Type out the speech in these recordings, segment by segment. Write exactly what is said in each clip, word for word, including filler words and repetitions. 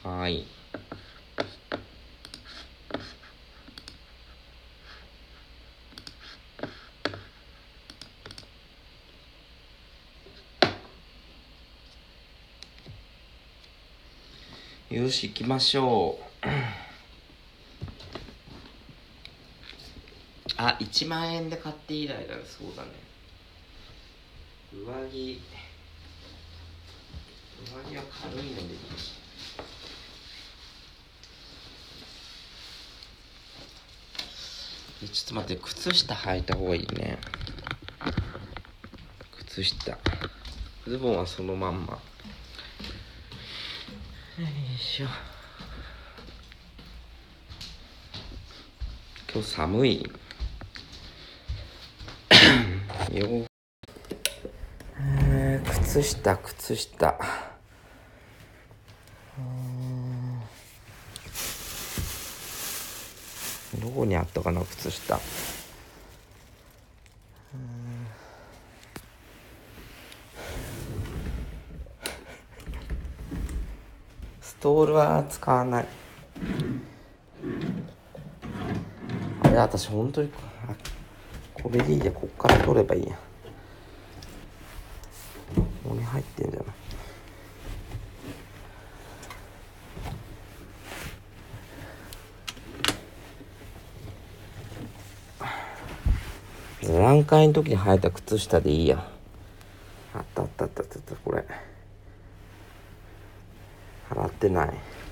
はい。よし行きましょう。あ、いちまんえんで買って以来だよ。そうだね。上着上着は軽いのでいいし。ちょっと待って、靴下履いた方がいいね。靴下、ズボンはそのまんま。よいしょ。今日寒いよ。えー、靴下靴下どこにあったかな、靴下。ストールは使わない。あれ、私本当にこれでいいや。こっから取ればいいや。ここに入ってんじゃない。座談会の時に履いた靴下でいいや。あったあったあったあった。これ洗ってない。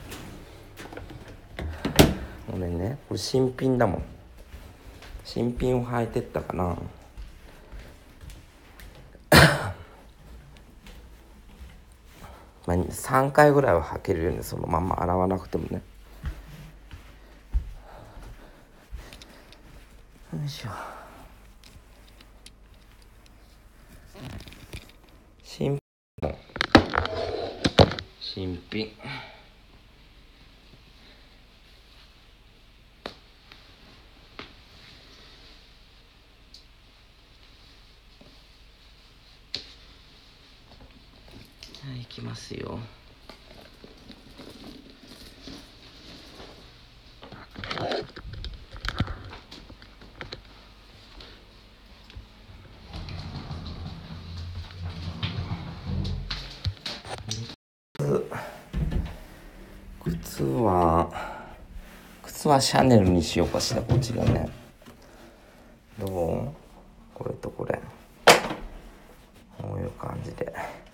俺ね、これ新品だもん。新品を履いてったかな。まあ、さんかいぐらいは履けるよね、そのまんま洗わなくてもね。よいしょ。新品新品はい、行きますよ。靴は靴はシャネルにしようかしら。こっちがね。どう？これとこれ、こういう感じで。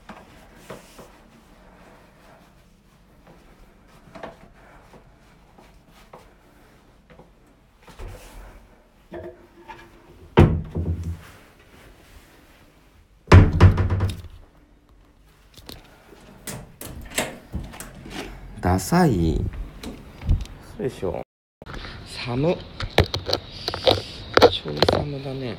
ダサい。そうでしょ。寒っ。ちょい寒だね。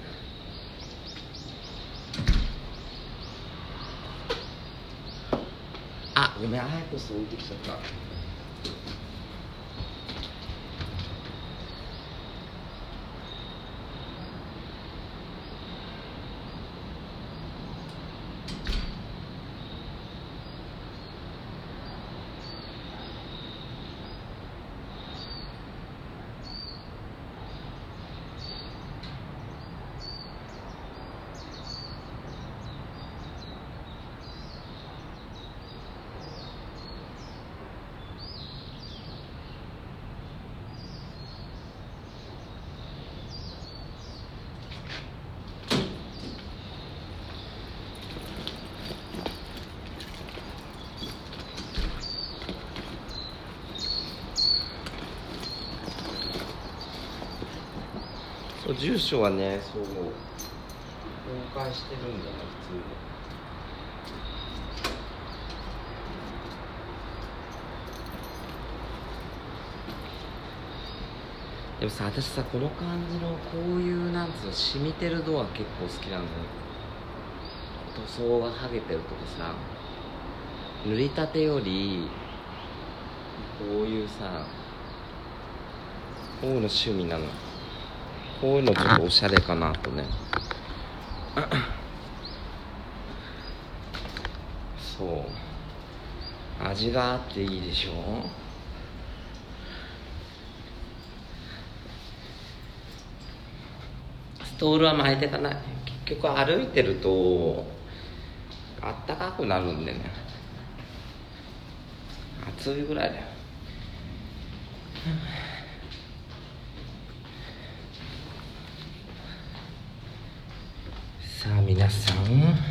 あ、ごめん、アイコス置いてきちゃった。住所はね、そう公開してるんだな、普通に。でもさ、私さ、この感じのこういうなんつうの染みてるドア結構好きなんだよ。塗装が剥げてるとかさ、塗りたてよりこういうさ、こういうの趣味なの。こういうのちょっとおしゃれかなとね。そう。 味があっていいでしょ。ストールは巻いていかない。結局歩いてるとあったかくなるんでね、暑いぐらいだよ。さあ皆さん、う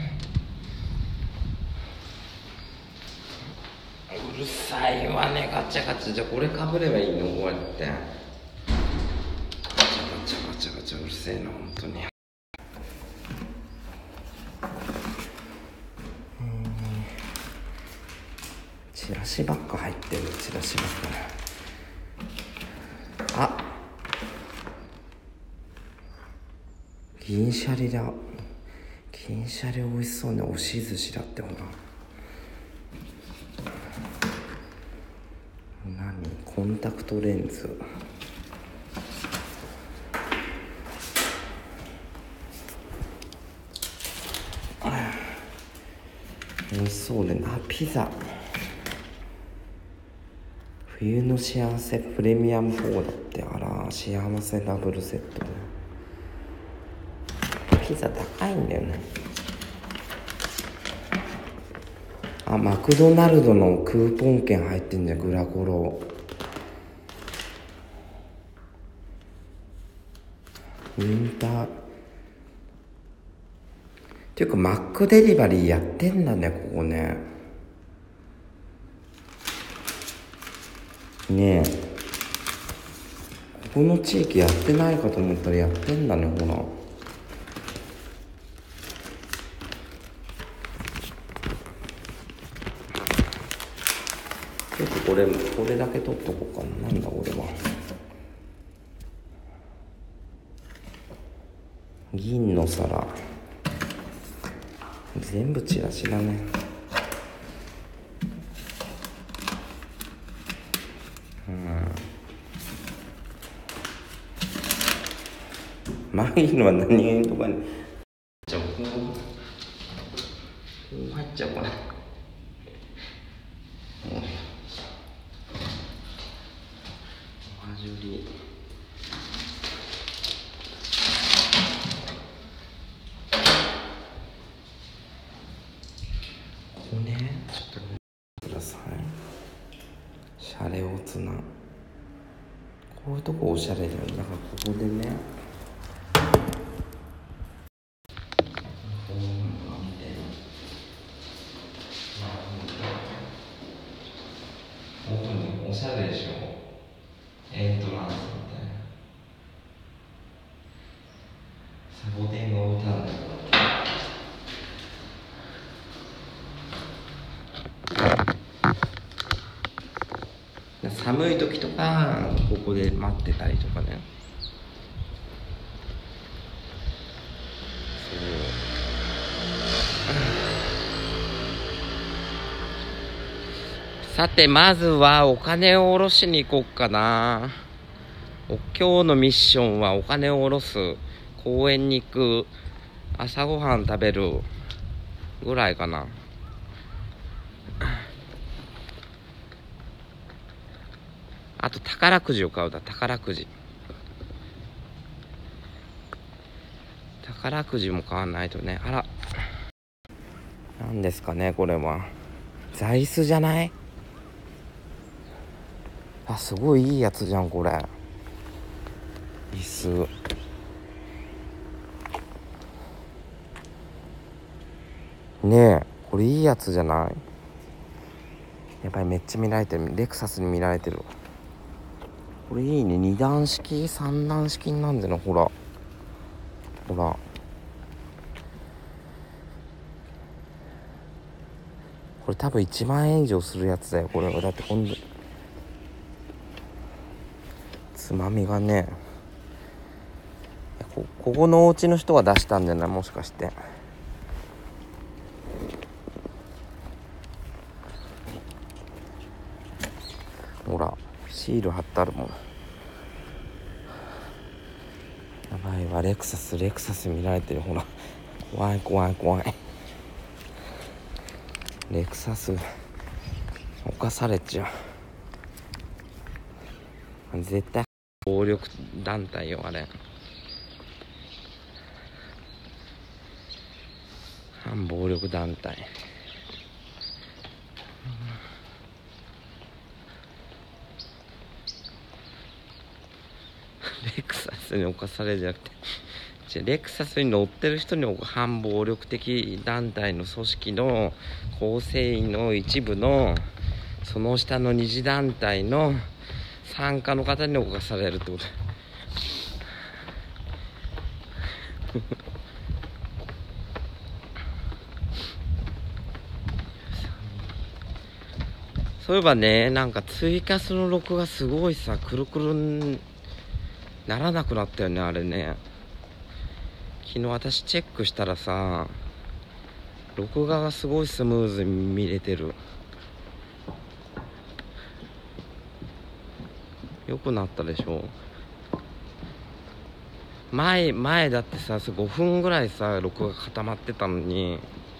るさいわね、ガチャガチャ。じゃあこれかぶればいいの、こうやってガチャガチャガチャガチャ、うるせえな本当に。チラシばっか入ってる、チラシばっかね。あ、銀シャリだ。銀シャリ美味しそうね。押し寿司だってほら。何？コンタクトレンズ。美味しそうね。あ、ピザ。冬の幸せプレミアムフォーだって。あら、幸せダブルセットね。ピザ高いんだよね。あ、マクドナルドのクーポン券入ってんじゃん、グラコロ。ウィンターっていうか、マックデリバリーやってんだね、ここね。ねえ、ここの地域やってないかと思ったらやってんだね、ほら。ちょっとこれこれだけ取っとこうかな。なんだこれは。銀の皿、全部チラシだね。うんマギのは何円とかにじゃあこうこう入っちゃうかな。おはじゅりここね、ちょっと見てください。シャレオツな、こういうとこおしゃれだよね。なんかここでね、おしゃれでしょ。エントランスみたいな。サボテンが置いてあるんだよ。寒い時とかここで待ってたりとかね。さて、まずはお金を下ろしに行こうかな。今日のミッションはお金を下ろす、公園に行く、朝ごはん食べるぐらいかな。あと宝くじを買うだ。宝くじ宝くじも買わないとね。あら、何ですかねこれは。座椅子じゃない？あ、すごいいいやつじゃんこれ。椅子ねえ、これいいやつじゃない？やばい、めっちゃ見られてる。レクサスに見られてる。これいいね。に段式さん段式になんでの。ほらほら、これ多分いちまんえん以上するやつだよこれは。だって今度つまみがね、こ, ここのお家の人が出したんじゃない？もしかして。ほらシール貼ってあるもん。やばいわ、レクサスレクサス見られてる。ほら怖い怖い怖い。レクサス犯されちゃう。絶対暴力団体よあれ。反暴力団体。レクサスに侵されじゃなくて、レクサスに乗ってる人に反暴力的団体の組織の構成員の一部のその下の二次団体の参加の方に侵されるってこと。そういえばね、なんかツイキャスの録画すごいさ、くるくるんならなくなったよね、あれね。昨日私チェックしたらさ、録画がすごいスムーズに見れてる。良くなったでしょ。前前だってさ、ごふんぐらいさ録画固まってたのに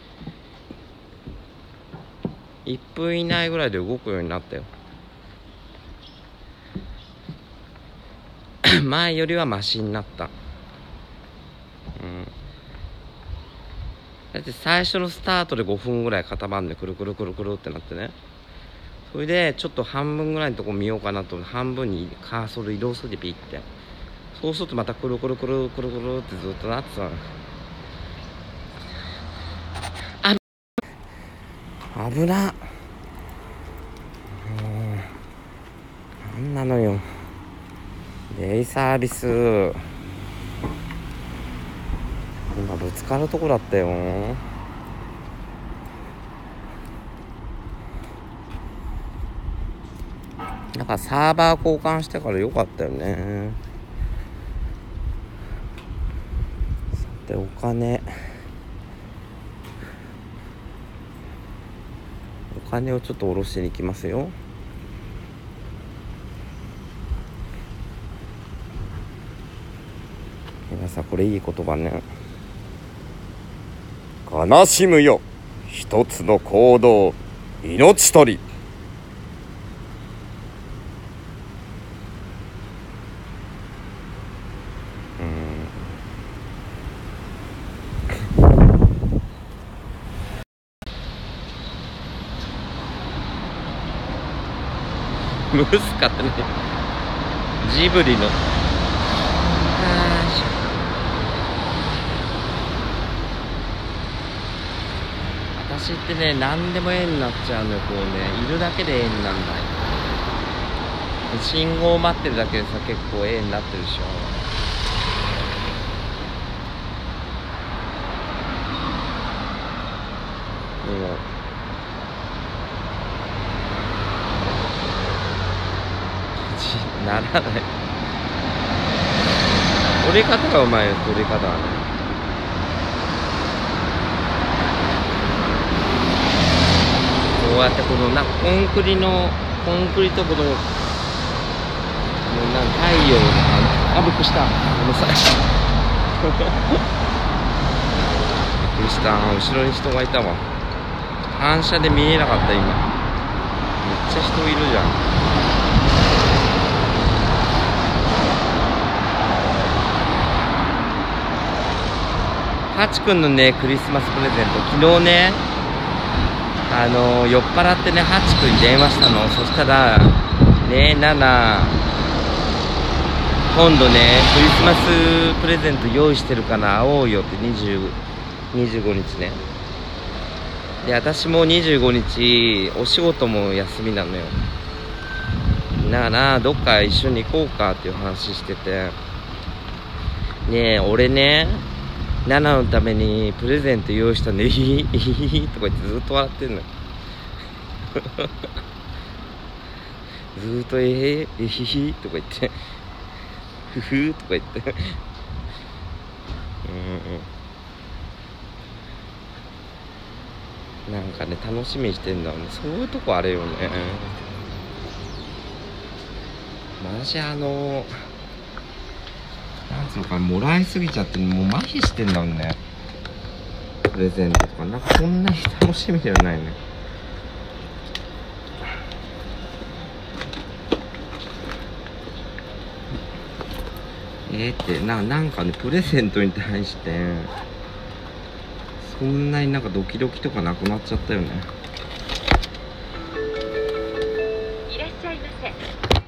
いっぷん以内ぐらいで動くようになったよ。前よりはマシになった。うん。だって最初のスタートでごふんぐらい固まるんで、くるくるくるくるってなってね。それでちょっと半分ぐらいのとこ見ようかなと、半分にカーソル移動するでピッて。そうするとまたくるくるくるくるくるってずっとなってたの。あ、危な。なんなのよ。デイサービス。今ぶつかるとこだったよ。なんかサーバー交換してから良かったよね。さてお金お金をちょっと下ろしに行きますよ。皆さんこれいい言葉ね。悲しむよ一つの行動、命取り。ムスカってね、ジブリの。私ってね、何でも絵になっちゃうのよ。こうね、いるだけで絵になんない。信号待ってるだけでさ、結構絵になってるでしょ。もうならない。折り方がうまいよ、折り方はね。こうやってこのなコンクリのコンクリとこのもうなん太陽のあびっくりした。ごめんなさい。びっくりした。後ろに人がいたわ。反射で見えなかった今。めっちゃ人いるじゃん。ハチ君のねクリスマスプレゼント、昨日ねあの酔っ払ってねハチ君に電話したの。そしたらねナナ今度ねクリスマスプレゼント用意してるから会おうよってにじゅう、にじゅうごにちね。で私もにじゅうごにちお仕事も休みなのよ。だからどっか一緒に行こうかっていう話してて、ねえ俺ねナナのためにプレゼント用意したんで、イヒヒイヒヒとか言ってずっと笑ってんのよ。ずーっとえへえひひとか言ってふふとか言ってうん、うん、なんかね楽しみにしてんだろうね。そういうとこあれよね。私あのなんつうのかもらいすぎちゃってもう麻痺してんだもんね。プレゼントとかなんかそんなに楽しみではないね。 えーってな、なんかねプレゼントに対してそんなになんかドキドキとかなくなっちゃったよね。 いらっしゃいませ。 そう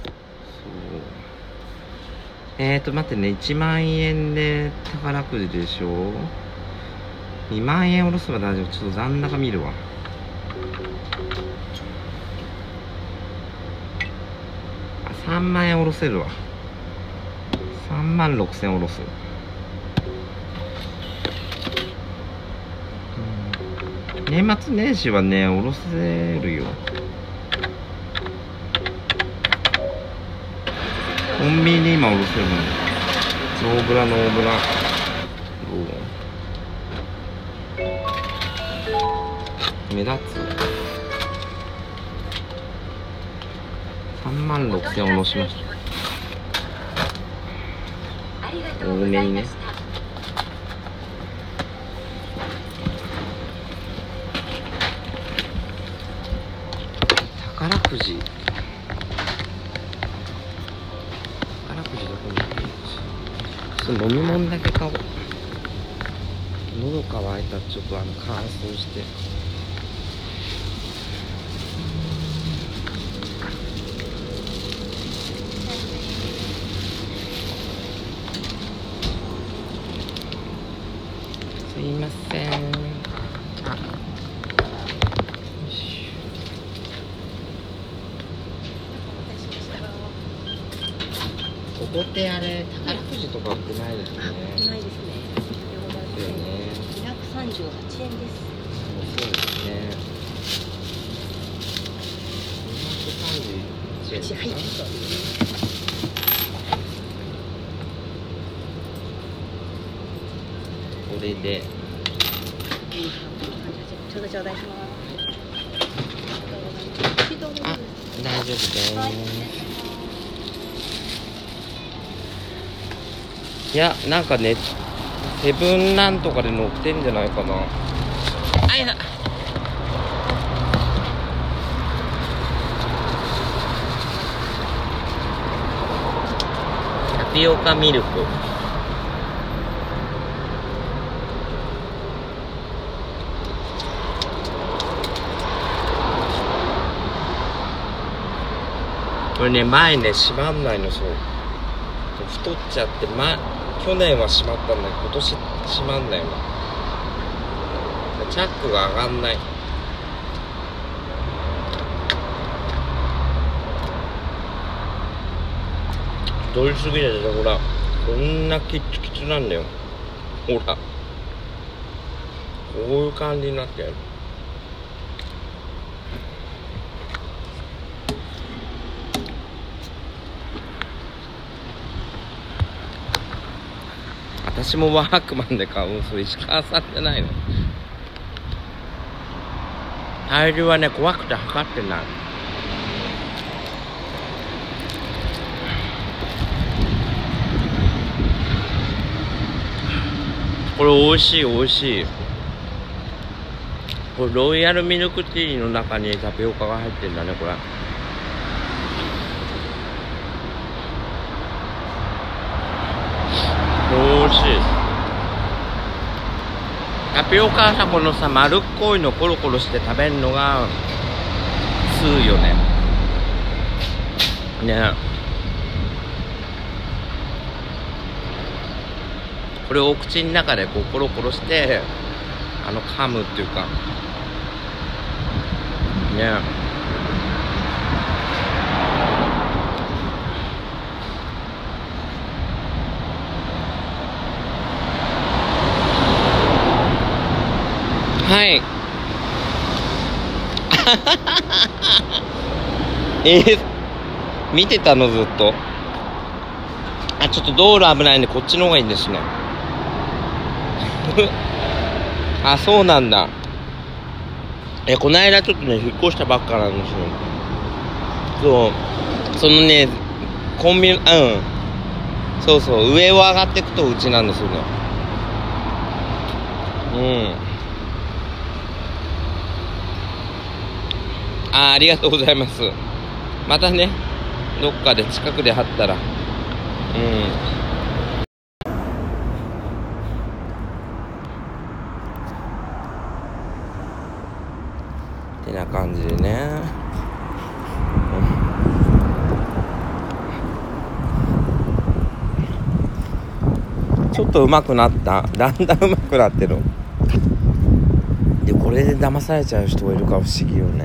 えーと待ってね、いちまんえんで宝くじでしょ。にまんえん下ろせば大丈夫。ちょっと残高見るわ。あ、さんまんえん下ろせるわ。さんまんろくせん下ろす。年末年始はね下ろせるよ。コンビニで今下ろせるの。ノーブラノーブラどう目立つ。さんまんろくせん下ろしました。多めにね。宝くじ宝くじどこにあるの。ちょっと飲み物だけ買おう。喉乾いたらちょっとあの乾燥して。すいません。あ、ここってあれ宝くじとか売ってないですね。 ないですね。 ですよね。 にひゃくさんじゅうはちえんです。 そうですね。にひゃくさんじゅういちえんですか。 はい、そうです。 これでちょうど頂戴します。 あ、大丈夫です。はい、いや、なんかね、セブンなんとかで載ってんじゃないかな。あいな。タピオカミルク。これね、前ね、閉まんないの、そう。太っちゃって、ま、去年は閉まったんだけど、今年閉まんないの。チャックが上がんない。太りすぎだよ、ほら。こんなキッチキチなんだよ。ほら。こういう感じになってる。私もワークマンで買う。それ石川さんじゃないの。体重はね、怖くて測ってない。これ美味しい美味しい。これロイヤルミルクティーの中にタピオカが入ってんだね、これ。美味しい。タピオカはさ、このさ、丸っこいのコロコロして食べるのが通よね。ね。これをお口の中でこうコロコロしてあの噛むっていうかね。はい。えー、見てたのずっと。あ、ちょっと道路危ないんでこっちの方がいいんですね。あ、そうなんだ。え、この間ちょっとね、引っ越したばっかなんですよ。そう。そのね、コンビニ、うん。そうそう、上を上がっていくとうちなんですよね。うん。あ、ありがとうございます。またね、どっかで近くで貼ったら。うん。 てな感じでね、うん、ちょっと上手くなった。だんだん上手くなってる。でこれで騙されちゃう人がいるから不思議よね。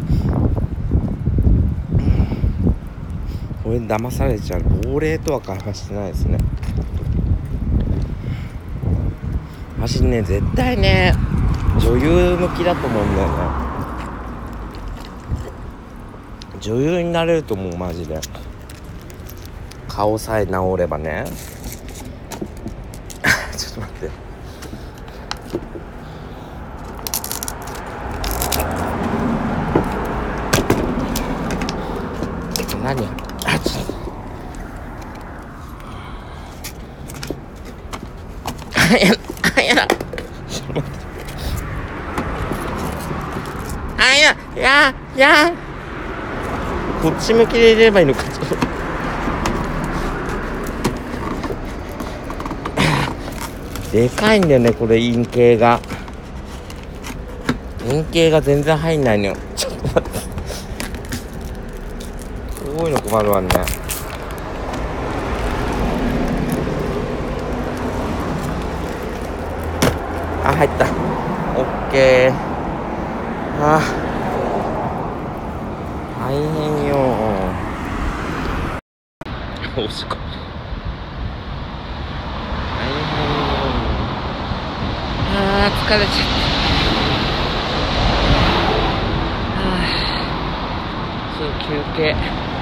これで騙されちゃう。亡霊とは会話してないですね。私ね絶対ね女優向きだと思うんだよね。女優になれると思う、マジで。顔さえ治ればねちょっと待って、何やあちょっとあやあやだあやややこっち向きで入れればいいのか。ちょっとでかいんだよねこれ、陰茎が陰茎が全然入んないのよ。ちょっと待って、こういうの困るわね。あ、入った。オッケー。あー大変よおしっこ大変よ。あー疲れちゃった。あーちょっと休憩。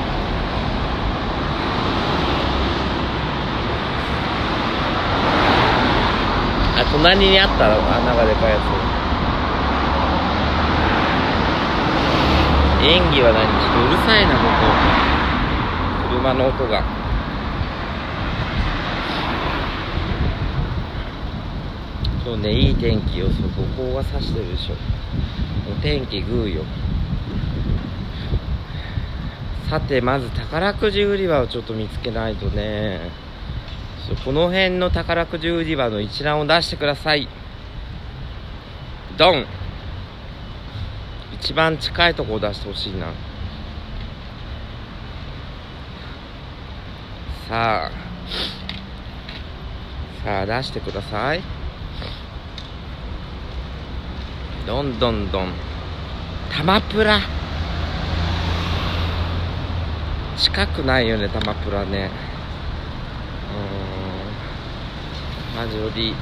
あ、隣にあったら穴がでかいやつ。演技は何？ちょっとうるさいな、ここ。車の音が。今日ね、いい天気よ。そう、ここが差してるでしょ。お天気グーよ。さて、まず宝くじ売り場をちょっと見つけないとね。この辺の宝くじ売り場の一覧を出してください。ドン。一番近いところを出してほしいな。さあさあ出してください。どんどんどん。タマプラ近くないよね、タマプラね。うーんマジより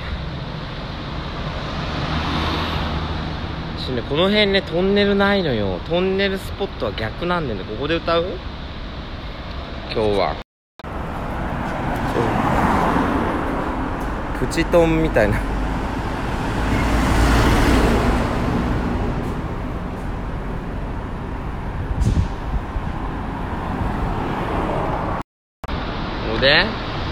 ね、この辺ねトンネルないのよ。トンネルスポットは逆なんでね。ここで歌う今日は。プチトンみたいなので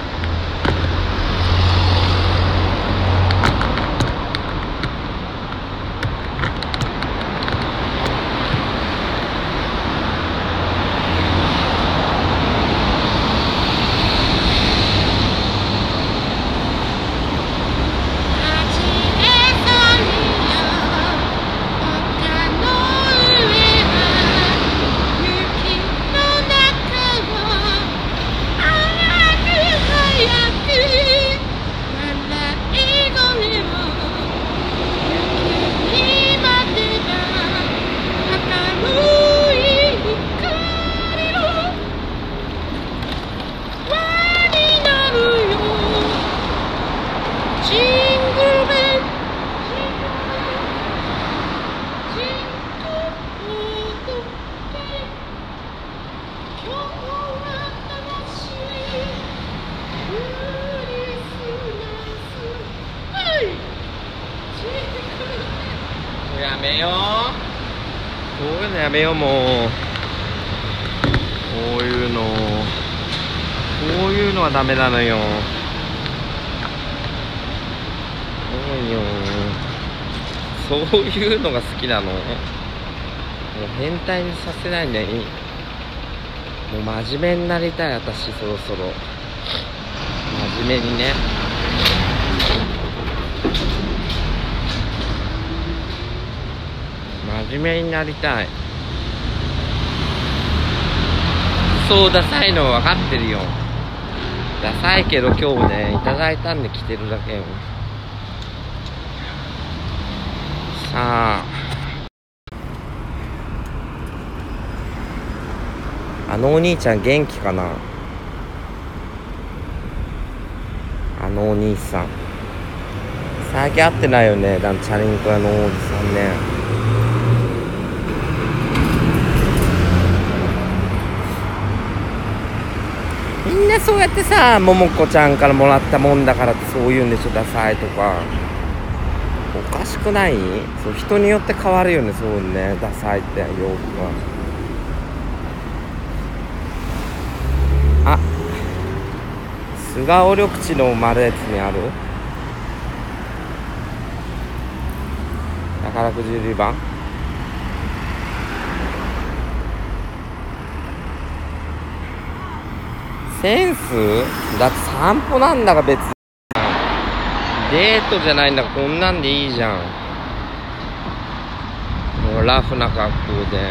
やめよう。こういうのやめよう、もう。こういうの。こういうのはダメなのよ。そうよ。そういうのが好きなの。もう変態にさせないでいい。もう真面目になりたい、私、そろそろ。真面目にね。 真面目になりたい。そうダサいのは分かってるよ。ダサいけど今日ねいただいたんで着てるだけよ。さああのお兄ちゃん元気かな。あのお兄さん最近会ってないよね。だんチャリンコ屋のおじさんね。みんなそうやってさ、ももこちゃんからもらったもんだからってそう言うんでしょ、ダサいとか。おかしくない？そう人によって変わるよね、そうね、ダサいって洋服は。あ、菅尾緑地の丸やつにある宝くじ売り場。センスだって散歩なんだが別にデートじゃないんだからこんなんでいいじゃん。もうラフな格好で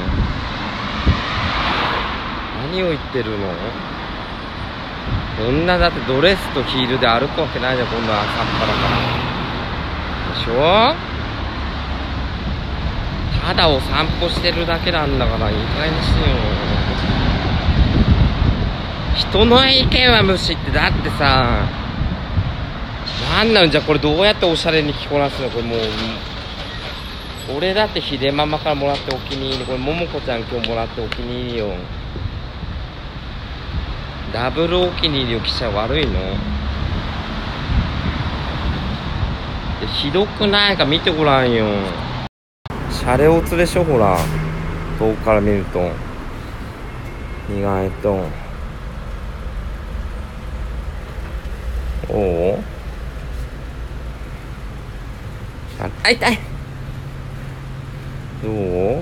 何を言ってるの。こんなだってドレスとヒールで歩くわけないじゃん、今度は朝っぱらからでしょ。ただお散歩してるだけなんだからいい加減にしてよ。人の意見は無視ってだってさ、なんなんじゃこれどうやっておしゃれに着こなすの。これもう俺だって秀ママからもらってお気に入り、これももこちゃん今日もらってお気に入りよ。ダブルお気に入りを着ちゃ悪いので、ひどくないか見てごらんよ。シャレオツでしょ、ほら遠くから見ると意外と。おおあ、痛い。どう？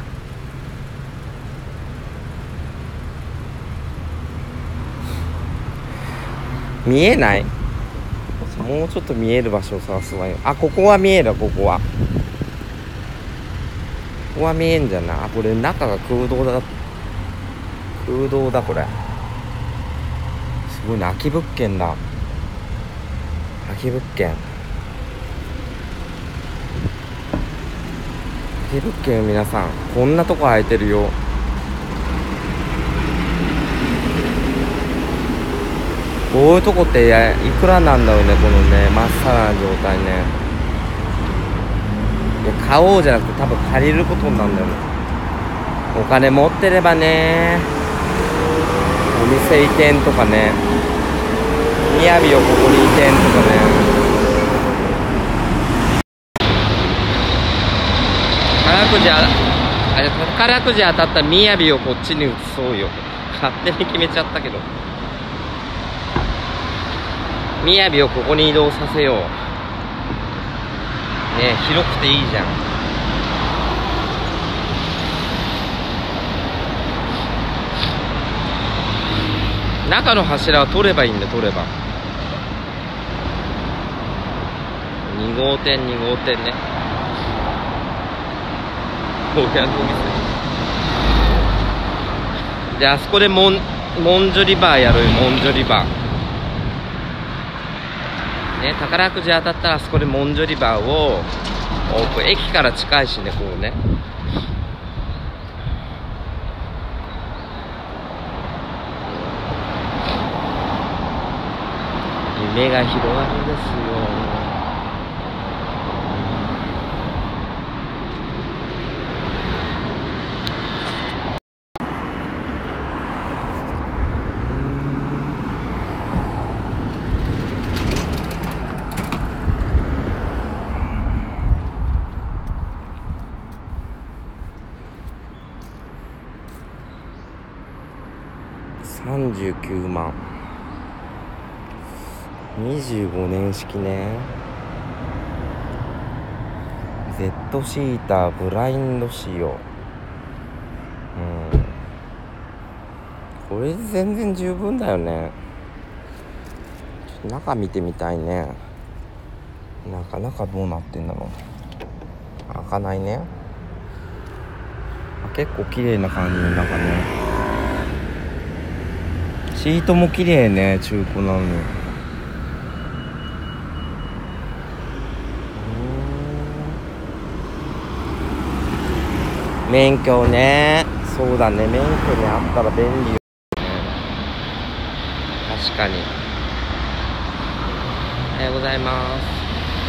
見えない？もうちょっと見える場所を探すわよ。あ、ここは見える。ここはここは見えんじゃない。あ、これ中が空洞だ。空洞だこれ。すごいな、空き物件だ。空き物件空き物件。皆さんこんなとこ空いてるよ。こういうとこっていくらなんだろうね、このねまっさらな状態ね。いや買おうじゃなくて多分借りることになるんだよね。お金持ってればね、お店移転とかね、みやびをここに移転とかね。宝くじああれ宝くじ当たったらみやびをこっちに移そうよ。勝手に決めちゃったけど、みやびをここに移動させようね。え広くていいじゃん。中の柱は取ればいいんだ。取ればに号店に号店ね。親のお店じゃあ、あそこでモンモンジョリバーやるよ。モンジョリバーね。宝くじ当たったらあそこでモンジョリバーをオープン。駅から近いしね、こうね。夢が広がるですよ。さんじゅうきゅうまんにじゅうごねん式ね。 Z シーターブラインド仕様。うんこれで全然十分だよね。ちょっと中見てみたいね。中中どうなってんだろう。開かないね。 結構綺麗な感じの中ね。シートも綺麗ね、中古なのに。免許ね、そうだね、免許にあったら便利よね。確かに。おはようございます。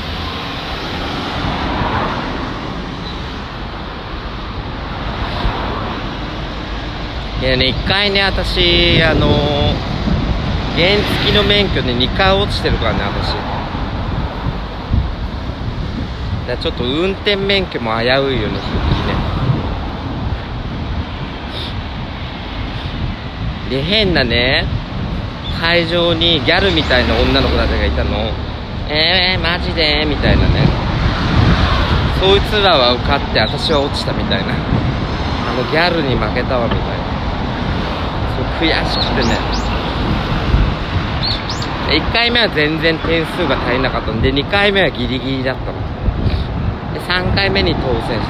いやね、一回ね、私、あの原付の免許でにかい落ちてるからね、私。だからちょっと運転免許も危ういよね、正直ね。で、変なね、会場にギャルみたいな女の子たちがいたの。えー、マジでみたいなね。そいつらは受かって私は落ちたみたいな。あのギャルに負けたわみたいな。そう悔しくてね。いっかいめは全然点数が足りなかったんで、にかいめはギリギリだったの。で、さんかいめに当選した。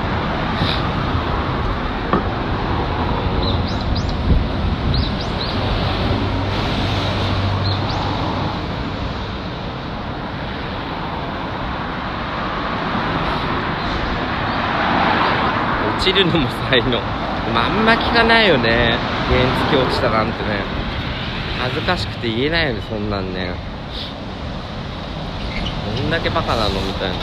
落ちるのも才能、まあ、あんま聞かないよね。原付落ちたなんてね、恥ずかしくて言えないよね、そんなんね。どんだけバカなのみたいな。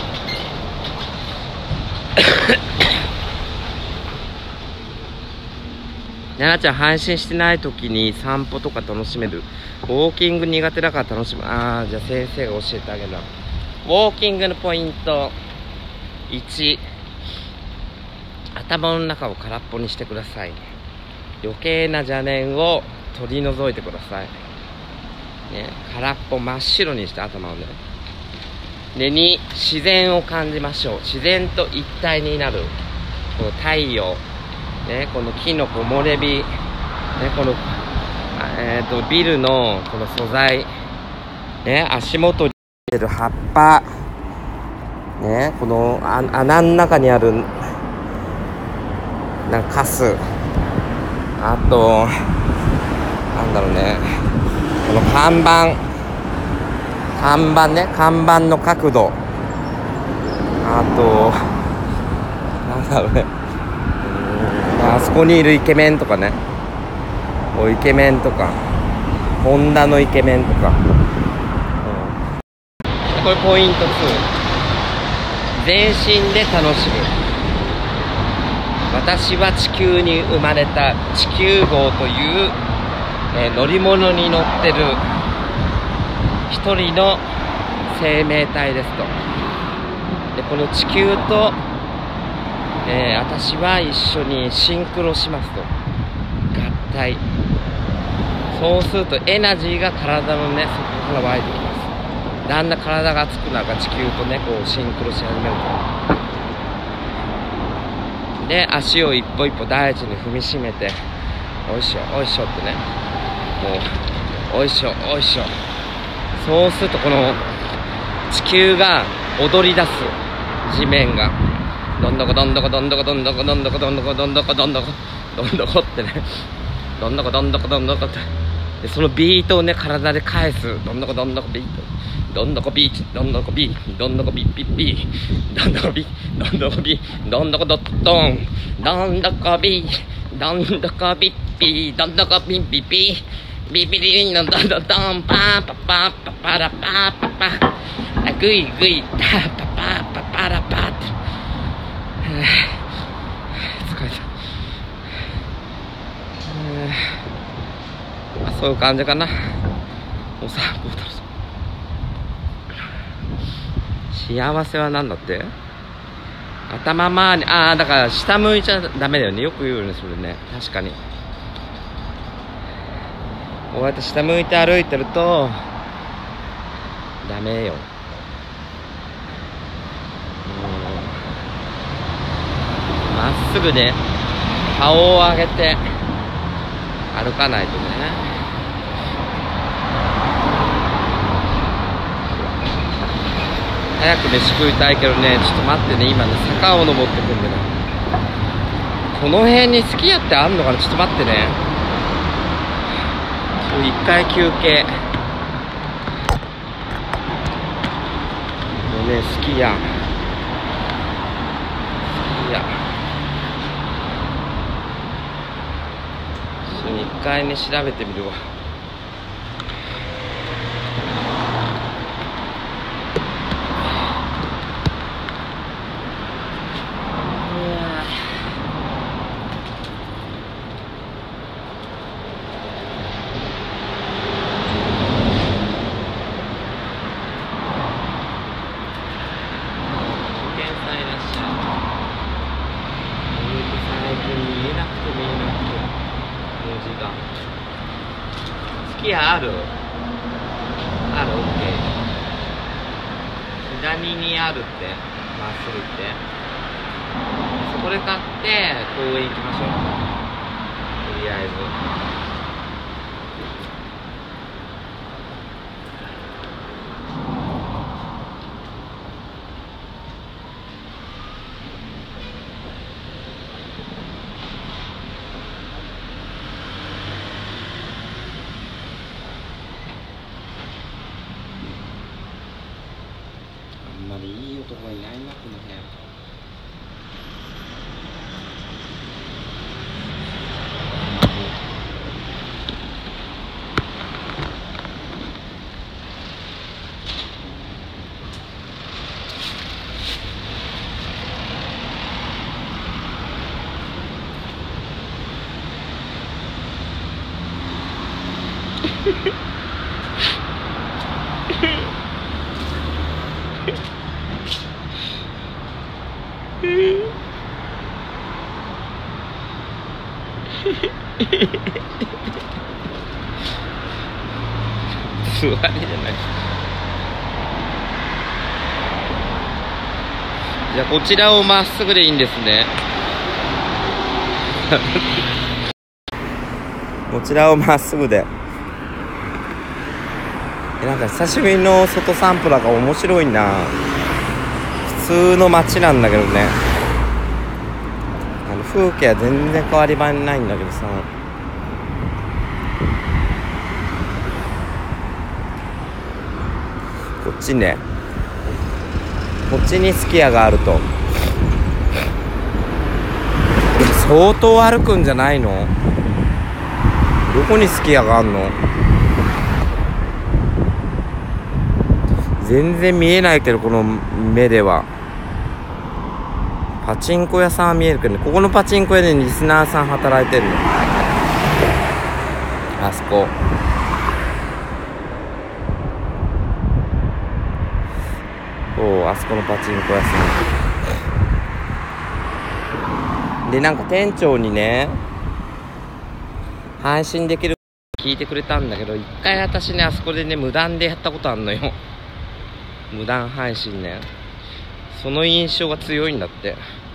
奈々ちゃん配信してない時に散歩とか楽しめる？ウォーキング苦手だから楽しむ。ああ、じゃあ先生が教えてあげるな。ウォーキングのポイントいち、頭の中を空っぽにしてください。余計な邪念を取り除いてください、ね、空っぽ真っ白にして頭をね。で、に、自然を感じましょう。自然と一体になる。この太陽、ね、この木の木漏れ日、ね、この、えー、とビルのこの素材、ね、足元に出る葉っぱ、ね、この穴の中にあるなんかカス、あとなんだろうね、この看板看板ね、看板の角度、あとなんだろうね、あそこにいるイケメンとかね、おイケメンとか、ホンダのイケメンとか、うん、これポイントに、全身で楽しむ。私は地球に生まれた地球号という、えー、乗り物に乗ってる一人の生命体ですと。で、この地球と、えー、私は一緒にシンクロしますと。合体。そうするとエナジーが体のね、そこから湧いてきます。だんだん体が熱くなるから地球とね、こうシンクロし始めると。で、足を一歩一歩大地に踏みしめて、おいしょおいしょってね、もうおいしょおいしょ。そうするとこの地球が踊り出す。地面がどんどこどんどこどんどこどんどこどんどこどんどこどんどこどんどこどんどこってね、どんどこどんどこどんどこって、でそのビートをね、体で返す。どんどこどんどこビート、どんどこビーどんどこビーどんどこビービービーどんどこビーどんどこビーどんどこドッドンどんどこビーどんどこビッビーどんどこビッビービービビリリンのドンドンドンパーパパパパラパパパグイグイタパパパパラパって、疲れた。まあ、そういう感じかな。お散歩だろ。幸せは何だって？頭周り、ああ、だから下向いちゃダメだよね。よく言うよね、それね。確かに。こうやって下向いて歩いてるとダメよ。まっすぐね、顔を上げて歩かないとね。早く飯食いたいけどね、ちょっと待ってね、今ね、坂を登ってくんでね。 この辺にすき家ってあんのかな。ちょっと待ってね。一回休憩。もうね、すき家。すき家。一回ね、調べてみるわ。すき家ある？ある？ OK。 左にあるって、まっすぐ行って、そこで買って公園行きましょう。とりあえずあんまりいい男がいないな、この辺。座りじゃない。じゃあこちらをまっすぐでいいんですね。こちらをまっすぐで。なんか久しぶりの外散歩だから面白いな。普通の街なんだけどね。あの風景は全然変わり映えないんだけどさ。こっちね。こっちにすき家があると。相当歩くんじゃないの？どこにすき家があんの？全然見えないけど、この目では。パチンコ屋さんは見えるけどね。ここのパチンコ屋でリスナーさん働いてるの。あそこ。そう、あそこのパチンコ屋さん。で、なんか店長にね、配信できる聞いてくれたんだけど、一回私ね、あそこでね、無断でやったことあんのよ。無断配信ね。その印象が強いんだって。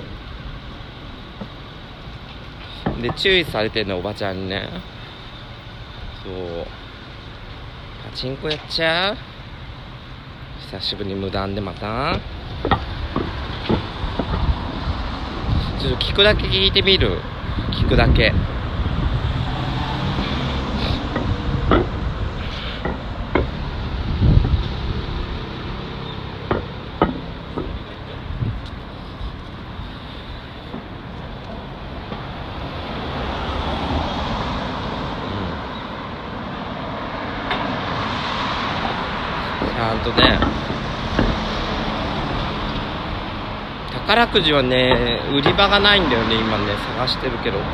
で、注意されてんの、おばちゃんにね。そう、パチンコやっちゃう？久しぶりに無断でまた。ちょっと聞くだけ聞いてみる。聞くだけ。ちゃんとね、宝くじはね、売り場がないんだよね、今ね、探してるけど。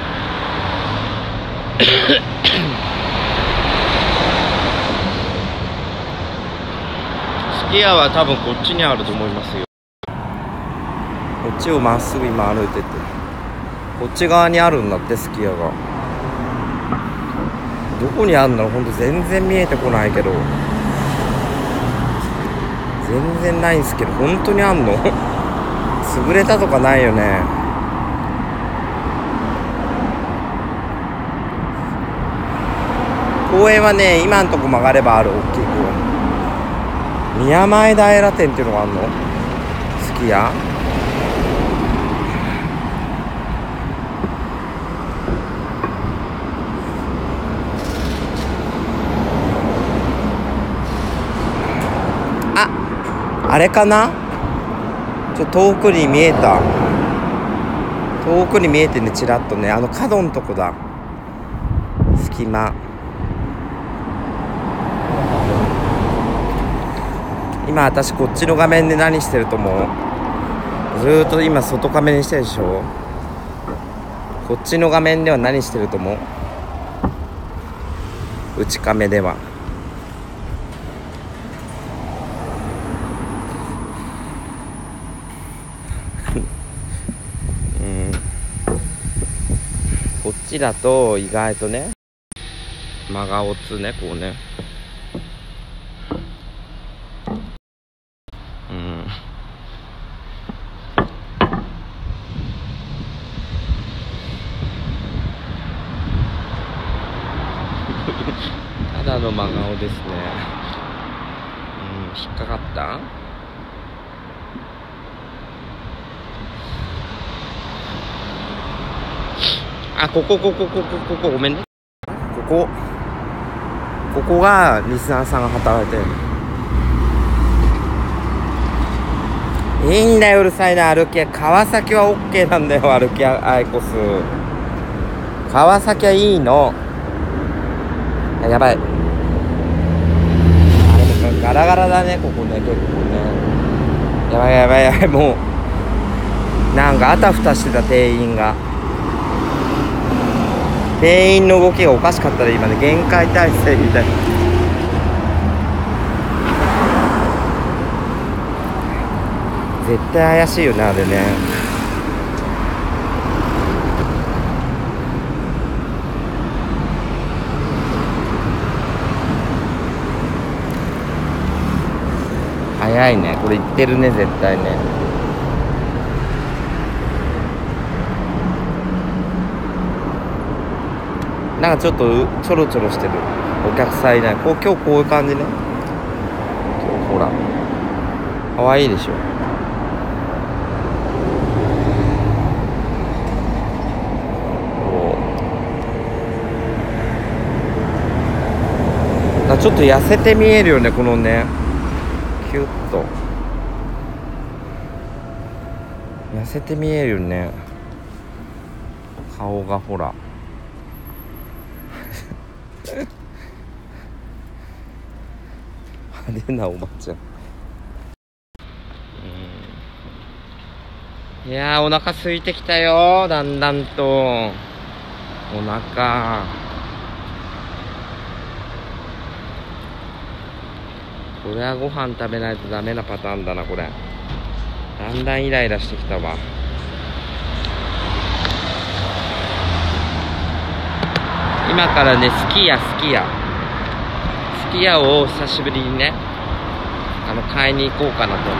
すき家は多分こっちにあると思いますよ。こっちをまっすぐ今歩いてて、こっち側にあるんだって、すき家が。どこにあるんだろう、ほんと全然見えてこないけど。全然ないんすけど、本当にあんの？潰れたとかないよね。公園はね、今んとこ曲がればある、大きい公園。宮前平店っていうのがあんの？すき家？ あれかな、ちょっと遠くに見えた、遠くに見えてね、ちらっとね、あの角のとこだ、隙間。今私こっちの画面で何してると思う？ずーっと今外カメにしてるでしょ。こっちの画面では何してると思う？内カメではうん、こっちだと意外とね、真顔つね、こうね、うん、ただの真顔ですね。うん、引っかかった？あ、ここここここここごめんね。ここここがリスナーさんが働いてる。いいんだよ、うるさいな。歩き川崎は OK なんだよ、歩きアイコス。川崎はいいの。やばい、あれもガラガラだね、ここね、結構ね。やばいやばいやばい、もうなんかあたふたしてた、店員が店員の動きがおかしかったら今ね、限界体制みたいな。絶対怪しいよね、あれね。早いね、これ言ってるね、絶対ね。なんかちょっとちょろちょろしてるお客さんいない。こう今日こういう感じね。今日ほらかわいいでしょ。だちょっと痩せて見えるよね、このね、キュッと痩せて見えるよね、顔がほら派手なおばちゃん。うん、いやー、お腹空いてきたよ、だんだんとお腹。これはご飯食べないとダメなパターンだな、これ。だんだんイライラしてきたわ。今からね、すき家すき家すき家を久しぶりにね、あの買いに行こうかなと。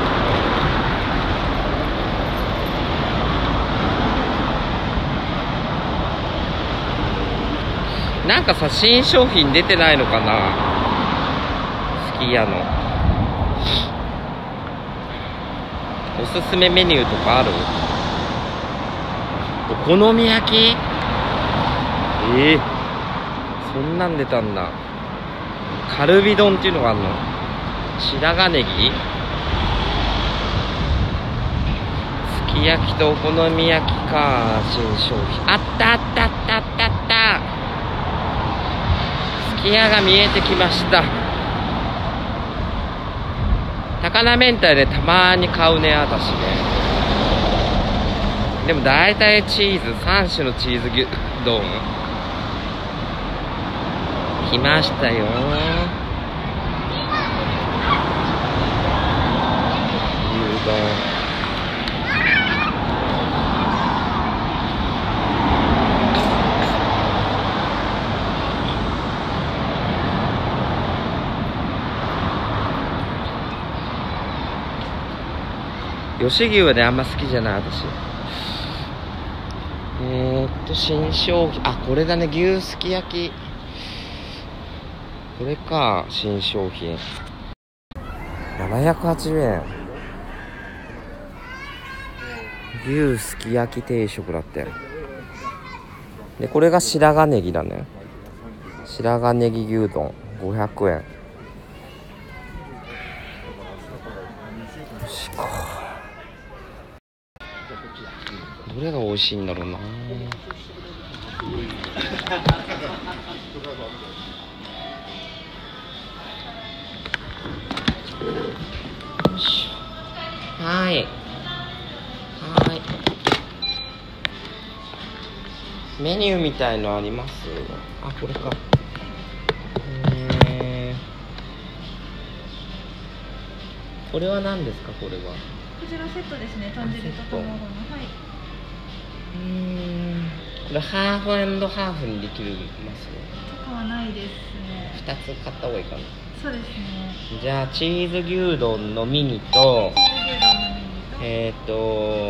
なんかさ、新商品出てないのかな、すき家の。おすすめメニューとかある？お好み焼き？ええー、そんなん出たんだ。カルビ丼っていうのがあるの？白髪ネギ？すき焼きとお好み焼きか、新商品。あったあったあったあったあった。すき家が見えてきました。高菜明太でたまに買うね、私ね。でも大体チーズ、さん種のチーズ牛丼来ましたよ。牛丼。吉牛はね、あんま好きじゃない、私。えーっと、新商品。あ、これだね、牛すき焼き。これか、新商品。ななひゃくはちじゅうえん。牛すき焼き定食だって。で、これが白髪ネギだね。白髪ネギ牛丼ごひゃくえん。 どれが美味しいんだろうな。はい。はい。メニューみたいのあります？あ、これか。えー、これは何ですか？これは。 こちらセットですね。豚汁と卵の。はい。 うーん。これハーフアンドハーフにできるますね。 とかはないですね。 ふたつ買った方がいいかな。 そうですね。 じゃあチーズ牛丼のミニと、 チーズ牛丼のミニと、 えっ、ー、と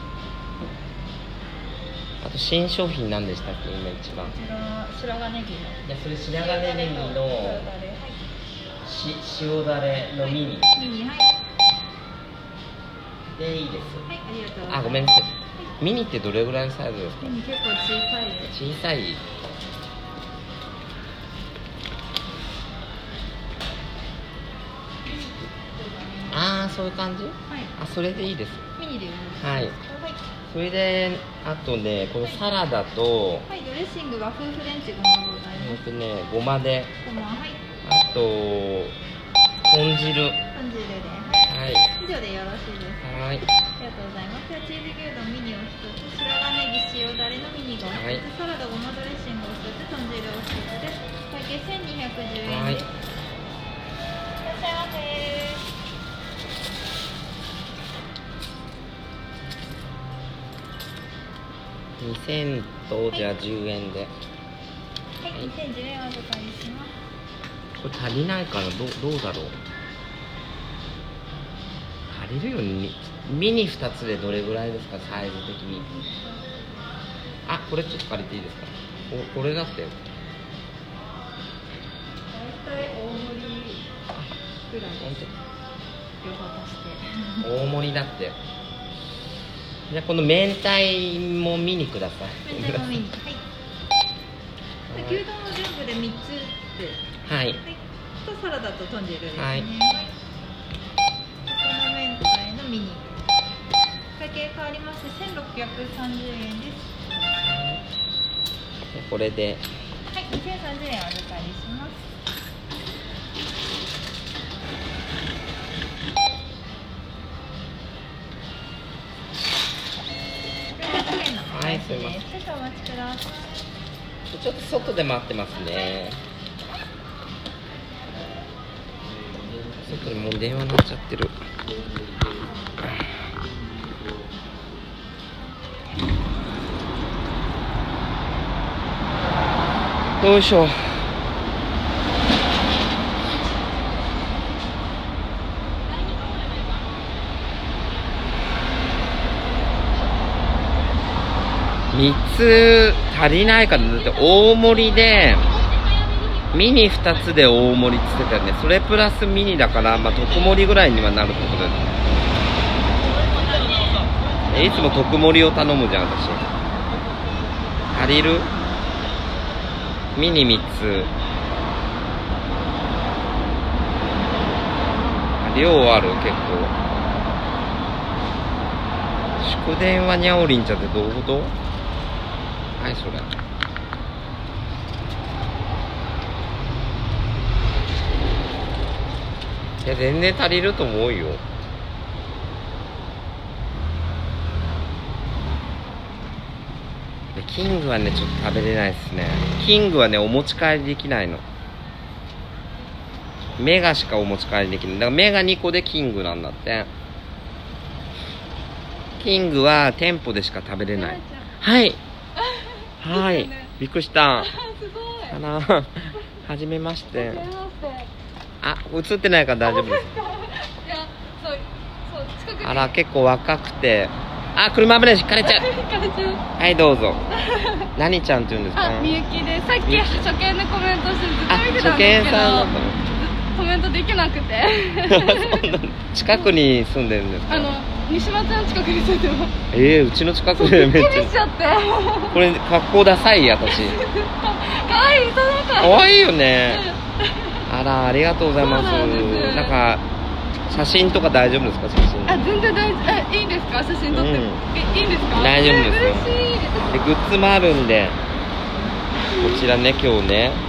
あと新商品何でしたっけ？今一番。 こちら白髪ネギの。 いや、それ白髪ネギの塩だれ、はい、 し塩だれのミニ。 ミニ、はい。 でいいです。 はい、ありがとうございます。 あ、ごめんなさい。ミニってどれぐらいのサイズですか？ ミニ結構小さいです。 小さい。ああ、そういう感じ？はい。あ、それでいいです。 ミニでよろしいですか？ はい。 はい。 それで、あとね、このサラダと、 はい、ドレッシングは夫婦レンチごまございます。 えっとね、ごまで、 ごま、はい。 あと、豚汁。 豚汁で、はい。 はい。 以上でよろしいですか？ はい。 ありがとうございます。ではチーズ牛丼ミニをひとつ、白髪ネギ塩だれのミニがおひとつ、サラダごまドレッシングをひとつ、豚汁をひとつです。会計せんにひゃくじゅうえんです。いらっしゃいませ。 にせんとじゃあじゅうえんで。 はい、にせんじゅうえんお預かりします。 これ足りないかな、どうどうだろう。足りるよね。ミニふたつでどれぐらいですか、サイズ的に。あ、これちょっと借りていいですか？お、これだって。 大体大盛りぐらいです。両方足して。 大盛りだって。じゃあこの明太もミニください。 明太もミニ。はい。牛丼の全部でみっつで。 はい。 はい。とサラダと豚汁ですね。 はい。 この明太のミニ。会計変わりましてせんろっぴゃくさんじゅうえんです。 これで。 はい、にせんさんじゅうえんお預かりします。 はい、すみません。 少々お待ちください。 ちょっと外で待ってますね。外にもう電話鳴っちゃってる。よいしょ。みっつ足りないかな。だって大盛りでミニふたつで大盛りっつってたよね。それプラスミニだから、まあ、特盛りぐらいにはなるってことです。いつも特盛りを頼むじゃん、私。足りる？ミニみっつ。量ある、結構。祝電はにゃおりんちゃんってどういうこと？はい、それ。いや、全然足りると思うよ。キングはね、ちょっと食べれないですね。キングはね、お持ち帰りできないの。メガしかお持ち帰りできない。だからメガにこでキングなんだって。キングは店舗でしか食べれない。はい。はい。びっくりした。 すごい。 あら、はじめまして。あ、映ってないから大丈夫です。 いや、そう、そう、近くに。 あら、結構若くて。あ、車危ないし、引かれちゃう。はい、どうぞ。何ちゃんって言うんですか？ あ、みゆきで、さっき初見でコメントしてずっと見てたんですけど。 初見さんだったの？ コメントできなくて。 近くに住んでるんですか？ あの、西松の近くに住んでます。 ええー、うちの近くでめっちゃ。 びっくりしちゃって。 これ格好ダサい、私。 可愛い、その子。 可愛いよね。あら、ありがとうございます。なんか写真とか大丈夫ですか？写真。 あ、全然大丈夫。え、いいんですか？写真撮っても。 うんえ、いいんですか？ 大丈夫ですよ嬉しい。 でグッズもあるんで、こちらね、今日ね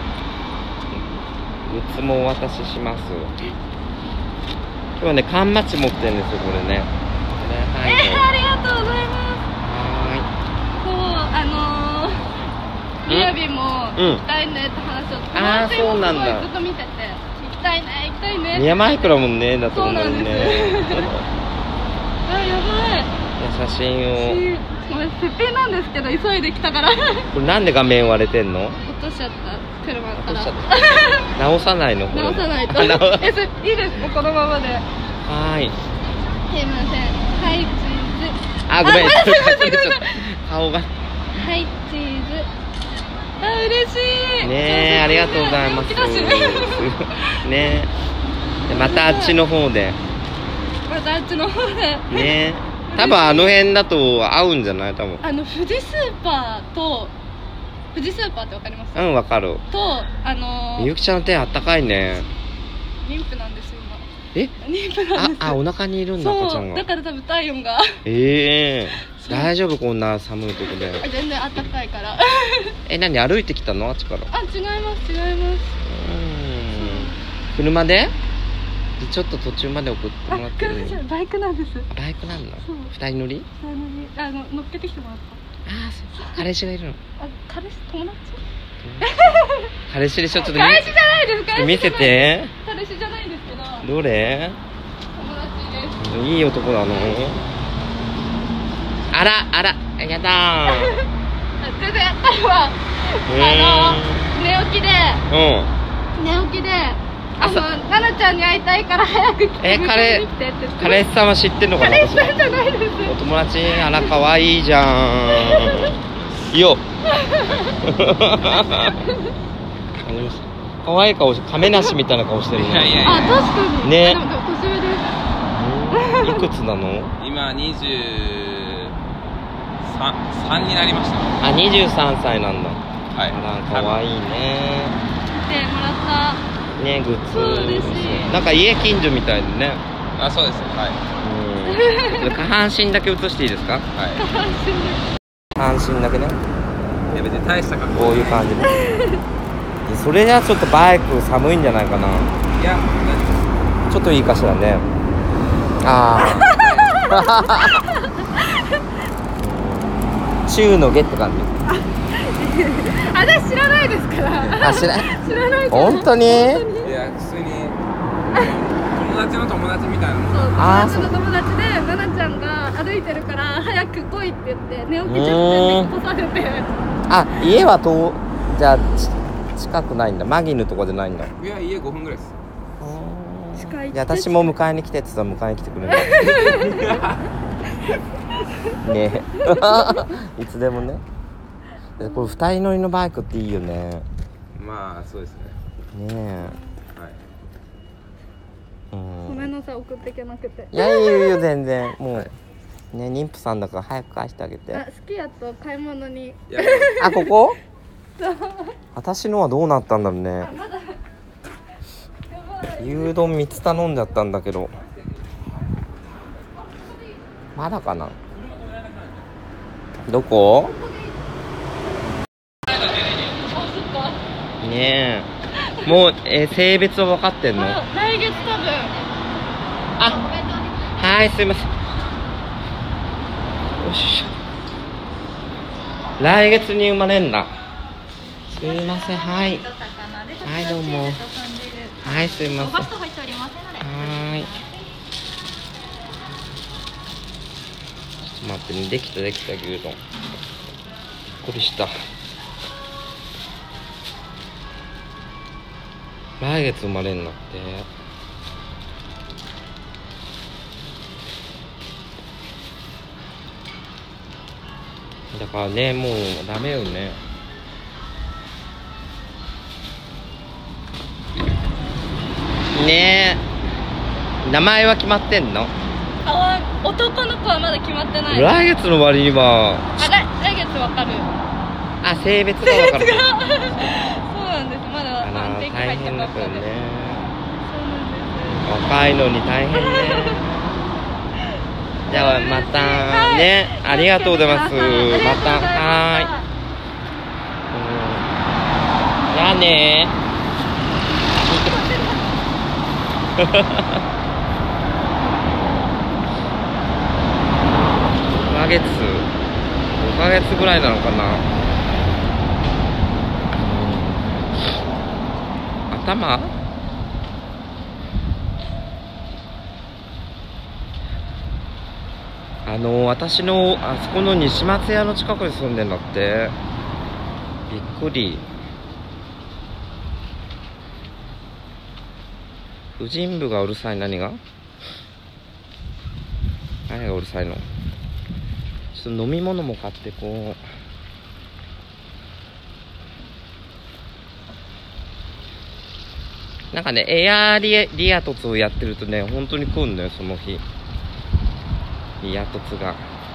グッズもお渡しします。今日はね缶バッジ持ってるんですよ、これね。これはい、 えー、ありがとうございます。 はそう、あのー、みやびも行きたいねって話を友あー達もそうなんだすごいずっと見てて、行きたいね行きたいねーい。宮前倉もんね、だと思うね。 そうなんですあ、やばい。 写真を。 ごめん、すっぴんなんですけど急いできたからこれなんで画面割れてんの？ 落としちゃった車から落としちゃった直さないの？これ直さないとあ直え、それいいですか？このままで。 はーい。 すいません。はいチーズ。 あ、ごめん。 あごめんなさいごめんなさい隠れちゃった顔が。 はいチーズ。あ、嬉しい。 ねえ、ありがとうございます。 人気だしねえ。でまたあっちの方で。 またあっちの方で。 ねえ。多分あの辺だと合うんじゃない？多分。 あの富士スーパーと富士スーパーってわかります？ うん、わかる。 とあのみゆきちゃんの手あったかいね。 妊婦なんですよえ？ 今。妊婦なんです。 あ、あ、お腹にいるんだ、赤ちゃそう、 んがだ。から多分体温がええ大丈夫、こんな寒いとこで。 あ全然暖かいからえ、何歩いてきたの？あっちから。 あ、違います違います。 うん。車で？ちょっと途中まで送ってもらってるあ、車じゃないバイクなんです。 バイクなんだ。 そう二人乗り？ あのにあの乗っけてきてもらっああ、そう。彼氏がいるの。 た。あ、彼氏友達？ 彼氏でしょ、ちょっと見彼氏じゃないです。彼氏じゃない見せて。 彼氏じゃないんですけどどれ？ 友達です。 いい男なの？あら、あら、やだー。 あ全然彼はあの寝起きでうん。 寝起きであの奈々ちゃんに会いたいから早く来て迎え彼えに来てって言って彼氏さんは知ってんのかな？ 彼氏さんじゃないです。 お友達？あら、可愛いじゃん。いいよ。可愛い顔して、亀梨みたいな顔してるね。 いやいやいやあ、確かに。 ねでもでも年上です。 いくつなの？ 今にじゅうさんになりました。 あ、にじゅうさんさいなんだ。 はい。 あら、可愛いね。 でもらった。 ね、グッズ。 そう嬉しいなんか家近所みたいでね。 あ、そうです。はうん。下半身だけ写していいですか？ い。は下半身だけね。 い。いや別に大した格好こういう感じね。いやそれじゃちょっとバイク寒いんじゃないかな。 いや、大丈ちょっといいかしらね。ああ。中の下って感じ。 私知らないですから。 あ、知らない。 知らないから。 本当に？ 夫。いや、普通に友達の友達みたいなもん。 そう、友あー達の友達で奈々ちゃんが歩いてるから早く来いって言って寝起きうじゃーんって干されて。 あ、家はとじゃあち近くないんだ。マギヌとかじゃないんだ。 いや、家ごふんぐらいです。 近いっていや、私も迎えに来てって言ったら迎えに来てくれる。ねえ。いつでもね。でこれ二人乗りのバイクっていいよね。 まあ、そうですね。 ねえ。 はい。 うんごめんなさい、送ってけなくて。 いやいやいや全然もうね妊婦さんだから早く返してあげて。 あ、好きやと買い物に。 いや、 あ、ここ？私のはどうなったんだろうね。 まだ。 牛丼みっつ頼んじゃったんだけどまだかな。どこ？ねえもう、えー性別は分かってんの？ あ、来月多分。 あ、はいすいません。よし来月に生まれんだ。すいません。はいはいどうも。はいすいません。はーい。ちょっと待ってね、できたできた牛丼。これした。来月生まれんなって。だからね、もうダメよね。ねえ、名前は決まってんの？ あ、男の子はまだ決まってない。 来月の割には、 あ、来来月わかる。 あ、性別が分かる。 そうなんです。まだあら判定期入った大変ばっかで。 だからね。 そうなんです。 若いのに大変ね。じゃあまたね、ありがとうございます。また、はーい。うん、じゃあねごかげつごかげつぐらいなのかな。頭あの私のあそこの西松屋の近くに住んでんだって。びっくり。婦人部がうるさい。何が何がうるさいの。ちょっと飲み物も買ってこう。なんかね、エアリエリア凸をやってるとね、本当に来るんだよ、その日。リア凸が。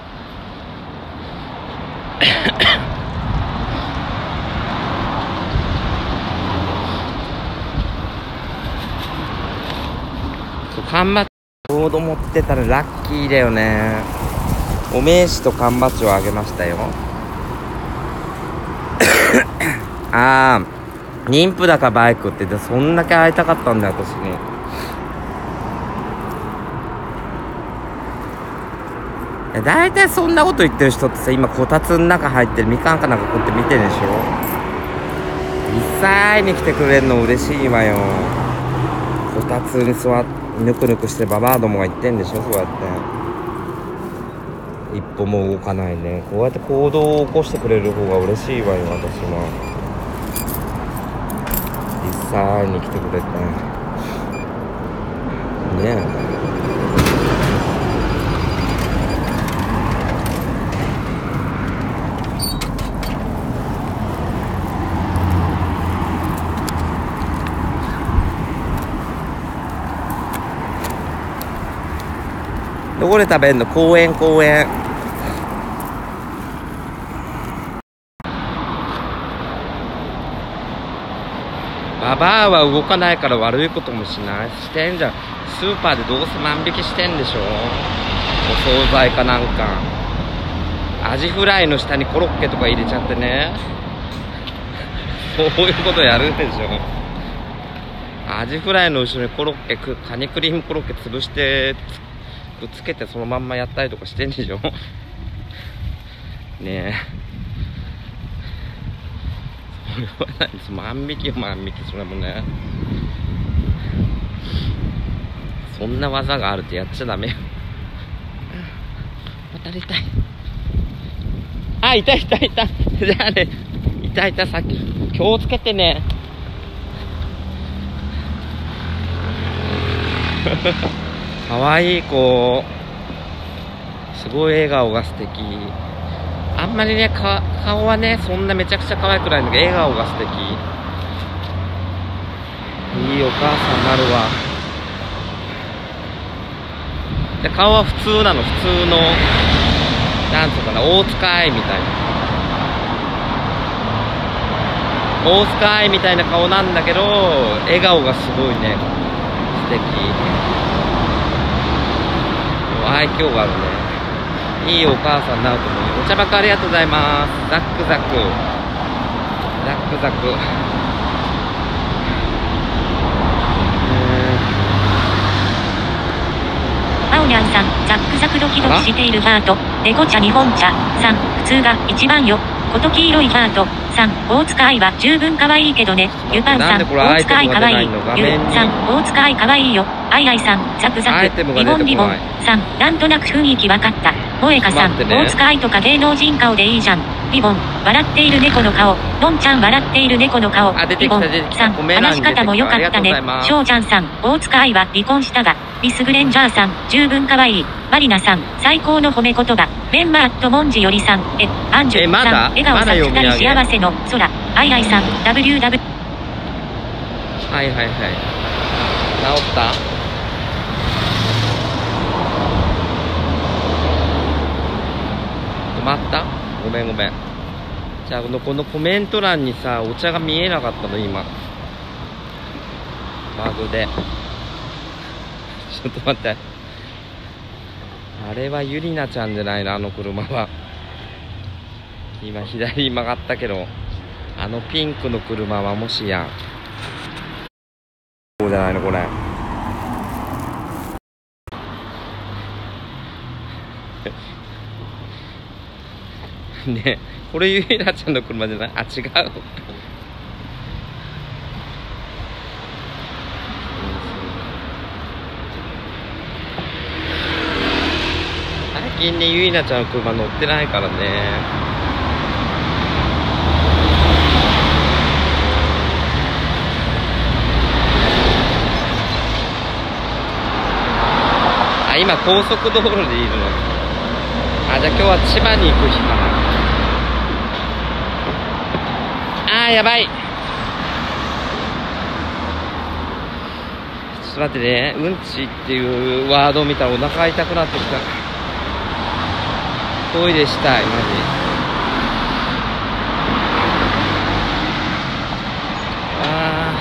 缶バッジちょうど持ってたらラッキーだよね。お名刺と缶バッジをあげましたよ。ああ、妊婦だかバイクってそんだけ会いたかったんだよ私に。だいたいそんなこと言ってる人ってさ、今こたつの中入ってるみかんかなんかこうやって見てるでしょ。実際に来てくれるの嬉しいわよ。こたつに座ってぬくぬくしてババアどもが言ってんでしょ。そうやって一歩も動かないね。こうやって行動を起こしてくれる方が嬉しいわよ私は。実際に来てくれてねえ。どこで食べんの？公園公園。ババアは動かないから悪いこともしない。してんじゃん。スーパーでどうせ万引きしてんでしょ。お惣菜かなんか。アジフライの下にコロッケとか入れちゃってね。そういうことやるんでしょ。アジフライの後ろにコロッケ、カニクリームコロッケ潰してくっつけてそのまんまやったりとかしてんでしょ。ねえ、それはないです。万引きよ万引き。それもね、そんな技があるってやっちゃダメよ。渡りたい。あ、いたいたいた。じゃあね、いたいた。さっき気をつけてね。かわいい子、すごい笑顔が素敵。あんまりね、か顔はねそんなめちゃくちゃ可愛くないんだけど笑顔が素敵。いいお母さんになるわ。で顔は普通なの。普通のなんつうかな、大塚愛みたいな大塚愛みたいな顔なんだけど笑顔がすごいね素敵。愛嬌があるね。いいお母さんになると思う。お茶箱ありがとうございます。ザックザクザックザク。 あおにゃんさん、ザックザクドキドキしているハート。レコ茶日本茶さん、普通が一番よ。こと黄色いハートさん、大塚愛は十分可愛いけどね。ゆぱんさん、大塚愛可愛い。ゆさん、大塚愛可愛いよ。あいあいさん、ザクザク。リボンリボンさん、なんとなく雰囲気わかった。萌香さん、大塚愛とか芸能人顔でいいじゃん。リボン、笑っている猫の顔。のんちゃん笑っている猫の顔。リボンさん、話し方も良かったね。しょうちゃんさん、大塚愛は離婚したが。ミスグレンジャーさん、十分可愛い。マリナさん、最高の褒め言葉。メンマーットモンジよりさん、え、アンジュさん、笑顔さ二人幸せの空。アイアイさん、ダブリューダブリュー。 はいはいはい。治った？止まった？ごめんごめん。じゃあこのこのコメント欄にさ、お茶が見えなかったの今。バグで。 ょっと待って、あれはゆりなちゃんじゃないの、あの車は。今左に曲がったけど、あのピンクの車はもしやそうじゃないのこれ。ね、これゆりなちゃんの車じゃない？あ、違う。最近ね、ゆりなちゃんの車乗ってないからね。あ、今高速道路でいるの。あ、じゃあ今日は千葉に行く日かな。あー、やばい。ちょっと待ってね、うんちっていうワードを見たらお腹痛くなってきた。トイレしたい、マジ。あ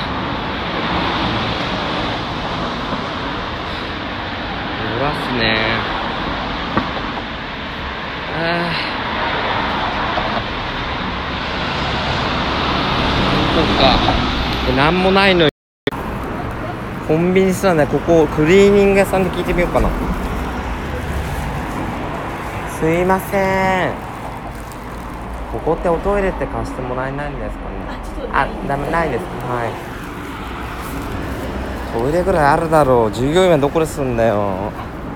ー、漏らすね。あー、ここか。なんもないのよ。コンビニすらね、ここクリーニング屋さんで聞いてみようかな。すいません、ここっておトイレって貸してもらえないんですかね。あ、ダメ、ないです。はい、トイレぐらいあるだろう。従業員はどこですんだよ。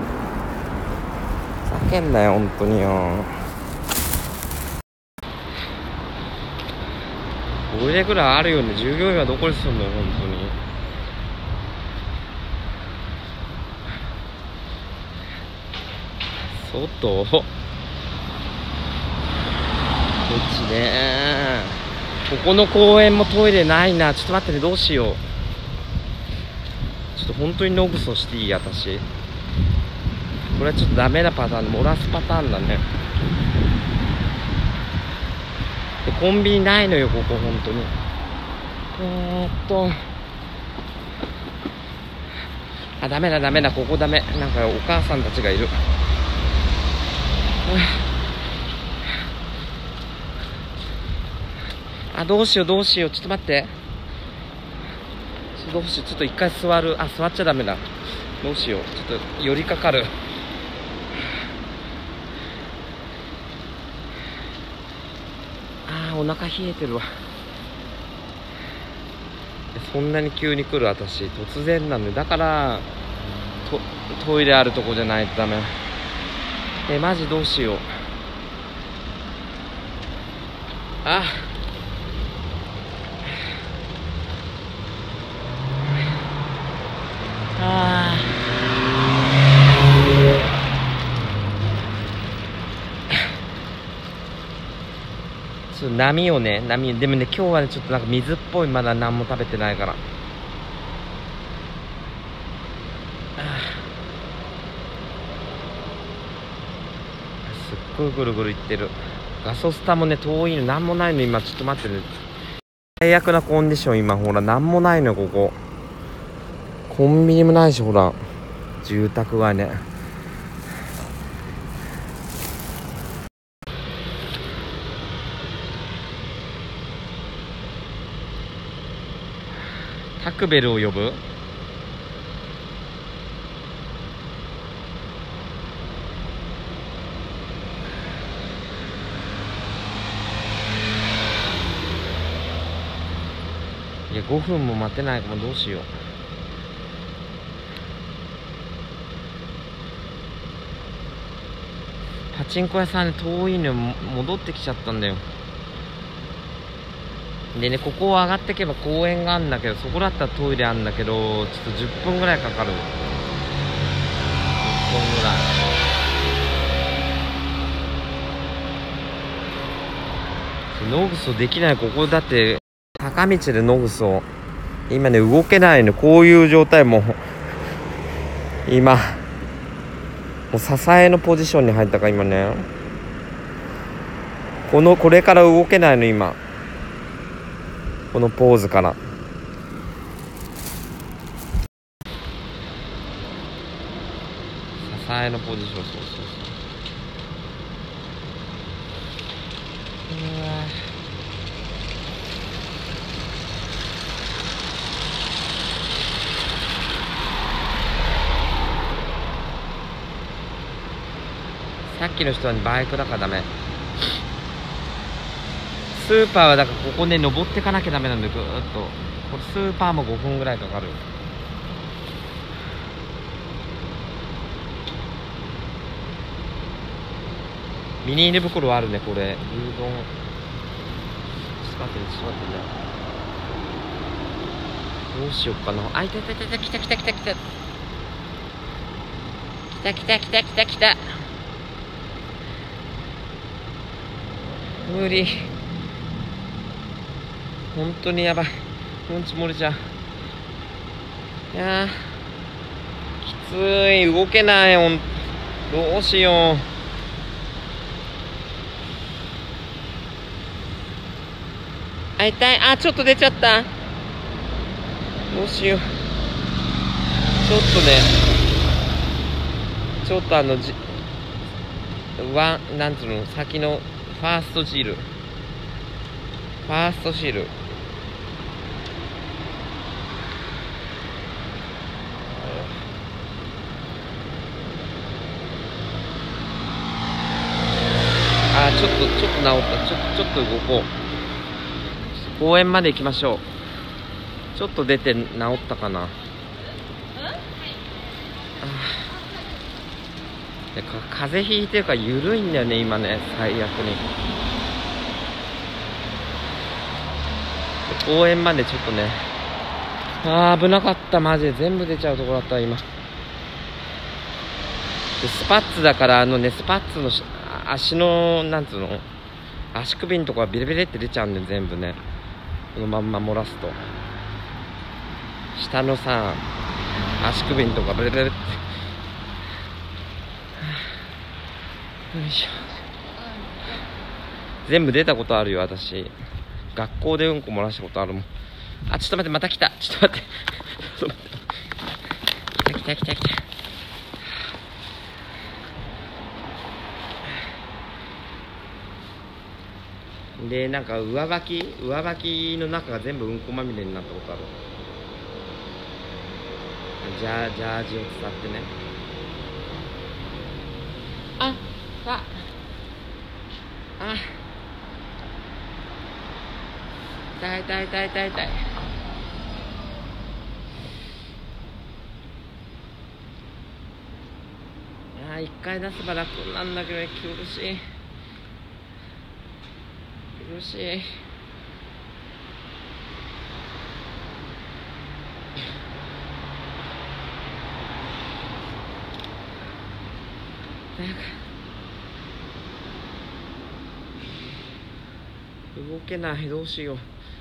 ふざけんなよ本当によ。トイレぐらいあるよね。従業員はどこですんだよ本当に。外こっちね。ここの公園もトイレないな。ちょっと待ってね、どうしよう。ちょっと本当にノグソしていい？私これはちょっとダメなパターン、漏らすパターンだね。でコンビニないのよここ本当に。えーっとあ、ダメだダメだ、ここダメ。なんかお母さんたちがいる。あ、どうしようどうしよう。ちょっと待って、どうしよう。ちょっと一回座る。あ、座っちゃダメだ。どうしよう。ちょっと寄りかかる。あー、お腹冷えてるわ。そんなに急に来る私突然なんで、だからト, トイレあるとこじゃないとダメ。え、マジどうしよう。あ、あー、ちょっと波をね、波でもね、今日はねちょっとなんか水っぽい、まだ何も食べてないから。すっごいぐるぐるいってる。ガソスタもね遠いの、なんもないの今。ちょっと待ってね、最悪なコンディション今。ほらなんもないのここ。コンビニもないし、ほら住宅街ね。タクベルを呼ぶ。いやごふんも待てないかも。どうしよう。パチンコ屋さんで遠いの戻ってきちゃったんだよ。でね、ここを上がってけば公園があるんだけど、そこだったらトイレあるんだけど、ちょっとじゅっぷんぐらいかかる。じゅっぷんぐらい。ノグソできない。ここだって坂道でノグソ今ね動けないの。こういう状態。もう今もう支えのポジションに入ったか今ね。このこれから動けないの今。このポーズから前のポジション。そうそうそう。うわさっきの人はバイクだからダメ。スーパーはだからここね登ってかなきゃダメなんで、ぐーっとこれスーパーもごふんぐらいかかる。ミニ胃袋あるね、これ。牛丼。ちょっと待ってね、ちょっと待ってね。どうしよっかな。あ、いたいたいたいた、来た来た来た来た。来た来た来た来た来た。無理。本当にやばい。うんち漏れちゃう。いやー、きつい。動けない。ほん、どうしよう。あ、痛い。あ、ちょっと出ちゃった。どうしよう。ちょっとね、ちょっとあのじワン、なんつうの、先のファーストシール、ファーストシール。あ、ちょっとちょっと治った。ちょっとちょっと動こう。公園まで行きましょう。ちょっと出て治ったかな。あでか風邪ひいてるから緩いんだよね今ね、最悪に。公園までちょっとね、あー危なかった。マジで全部出ちゃうところだった今。でスパッツだから、あのねスパッツの足のなんつうの、足首のとこはビリビリって出ちゃうんで、全部ねこのまんま漏らすと下のさ足首のとこがビリビリって。よいしょ。全部出たことあるよ私。学校でうんこ漏らしたことあるもん。あ、ちょっと待って、また来た。ちょっと待って。ちょっと待って。来た来た来た来た。で、なんか上履き上履きの中が全部うんこまみれになったことある。ジャージャージを伝ってね。あ、あ、あ、痛い痛い痛い痛い痛い。あー、一回出せば楽なんだけどね、苦しい苦しい。なんか動けない。どうしよう。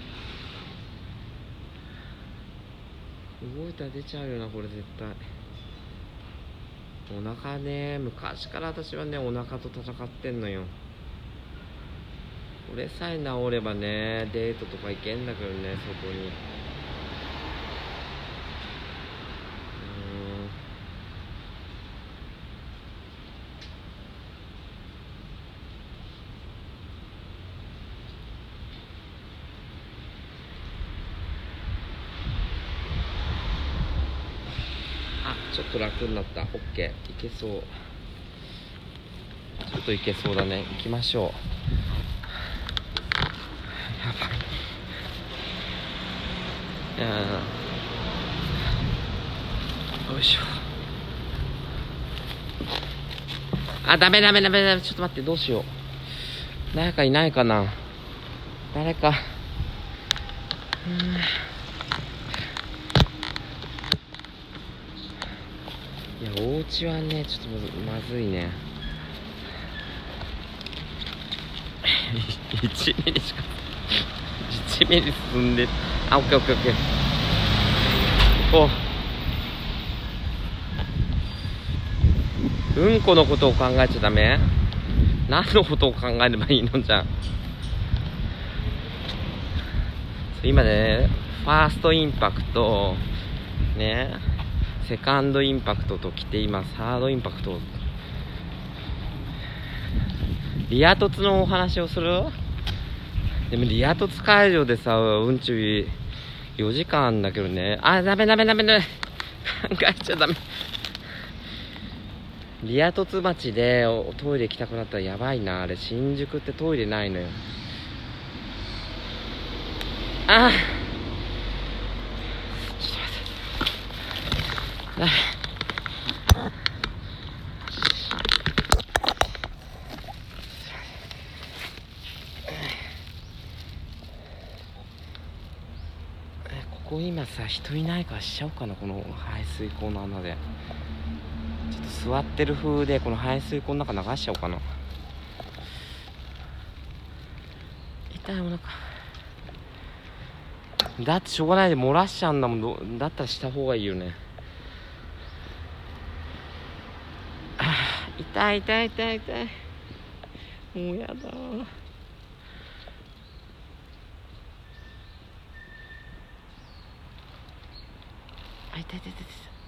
動いたら出ちゃうよなこれ絶対。お腹ね、昔から私はねお腹と戦ってんのよ。これさえ治ればねデートとか行けんだけどね、外に。ちょっと楽になった。 OK、 いけそう。ちょっといけそうだね。行きましょう。やばい。いやよいしょ。あ、ダメダメダメダメ。ちょっと待って、どうしよう。誰かいないかな。誰か。うん、いや、お家はねちょっとまずいね。いちミリしかいちミリ進んで。あ、オッケーオッケーオッケー。行こう。うんこのことを考えちゃダメ。何のことを考えればいいのじゃん。今ねファーストインパクトね、 セカンドインパクトと来て今サードインパクト。リア凸のお話をする。でもリア凸会場でさうんちよじかんあんだけどね。あ、ダメダメダメダメ考えちゃダメ。リア凸町でトイレ行きたくなったらやばいな。あれ新宿ってトイレないのよ。ああちょっと待って。ここ今さ人いないからしちゃおうかな。この排水溝の穴でちょっと座ってる風でこの排水溝の中流しちゃおうかな。痛いお腹。だってしょうがないで漏らしちゃうんだもん。どだったらした方がいいよね。あ痛い痛い痛い痛い。もうやだー。あ痛い痛い痛い痛い。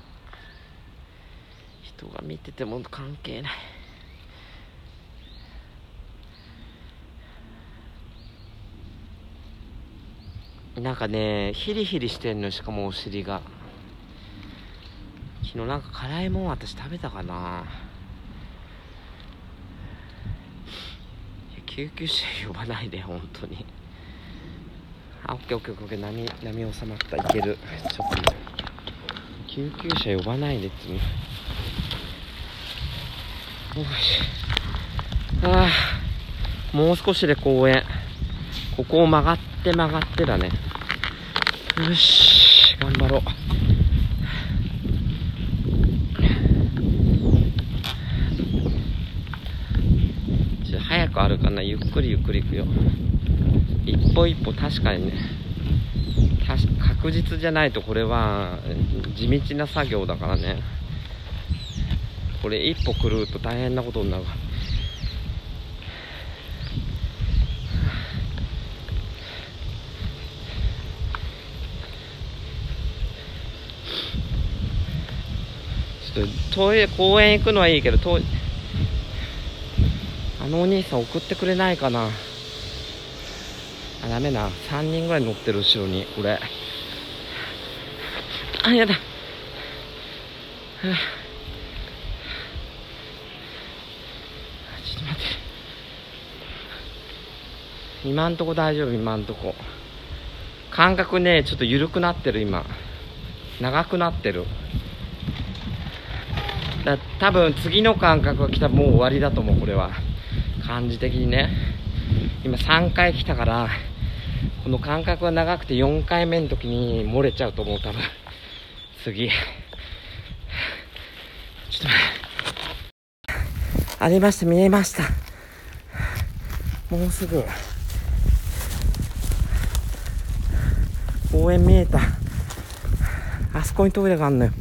人が見てても関係ない。なんかねヒリヒリしてんの。しかもお尻が。昨日なんか辛いもん私食べたかな。救急車呼ばないで本当に。あ、オッケーオッケーオッケー。波波収まった。いける。ちょっと救急車呼ばないでってね。よし。ああもう少しで公園。ここを曲がって曲がってだね。よし頑張ろう。ちょっと早く歩かない。ゆっくりゆっくり行くよ。一歩一歩。確かにね確実じゃないとこれは地道な作業だからね。これ一歩狂うと大変なことになる。ちょっとトイレ公園行くのはいいけどトイあのお兄さん送ってくれないかな。あダメな。さんにんぐらい乗ってる後ろにこれ。あやだ。はあちょっと待って。今んとこ大丈夫。今んとこ感覚ねちょっと緩くなってる。今長くなってる。だ多分次の感覚が来たらもう終わりだと思う。これは感じ的にね。今さんかい来たからこの間隔が長くてよんかいめの時に漏れちゃうと思う。多分次ちょっと待って。ありました。見えました。もうすぐ公園見えた。あそこにトイレがあるのよ。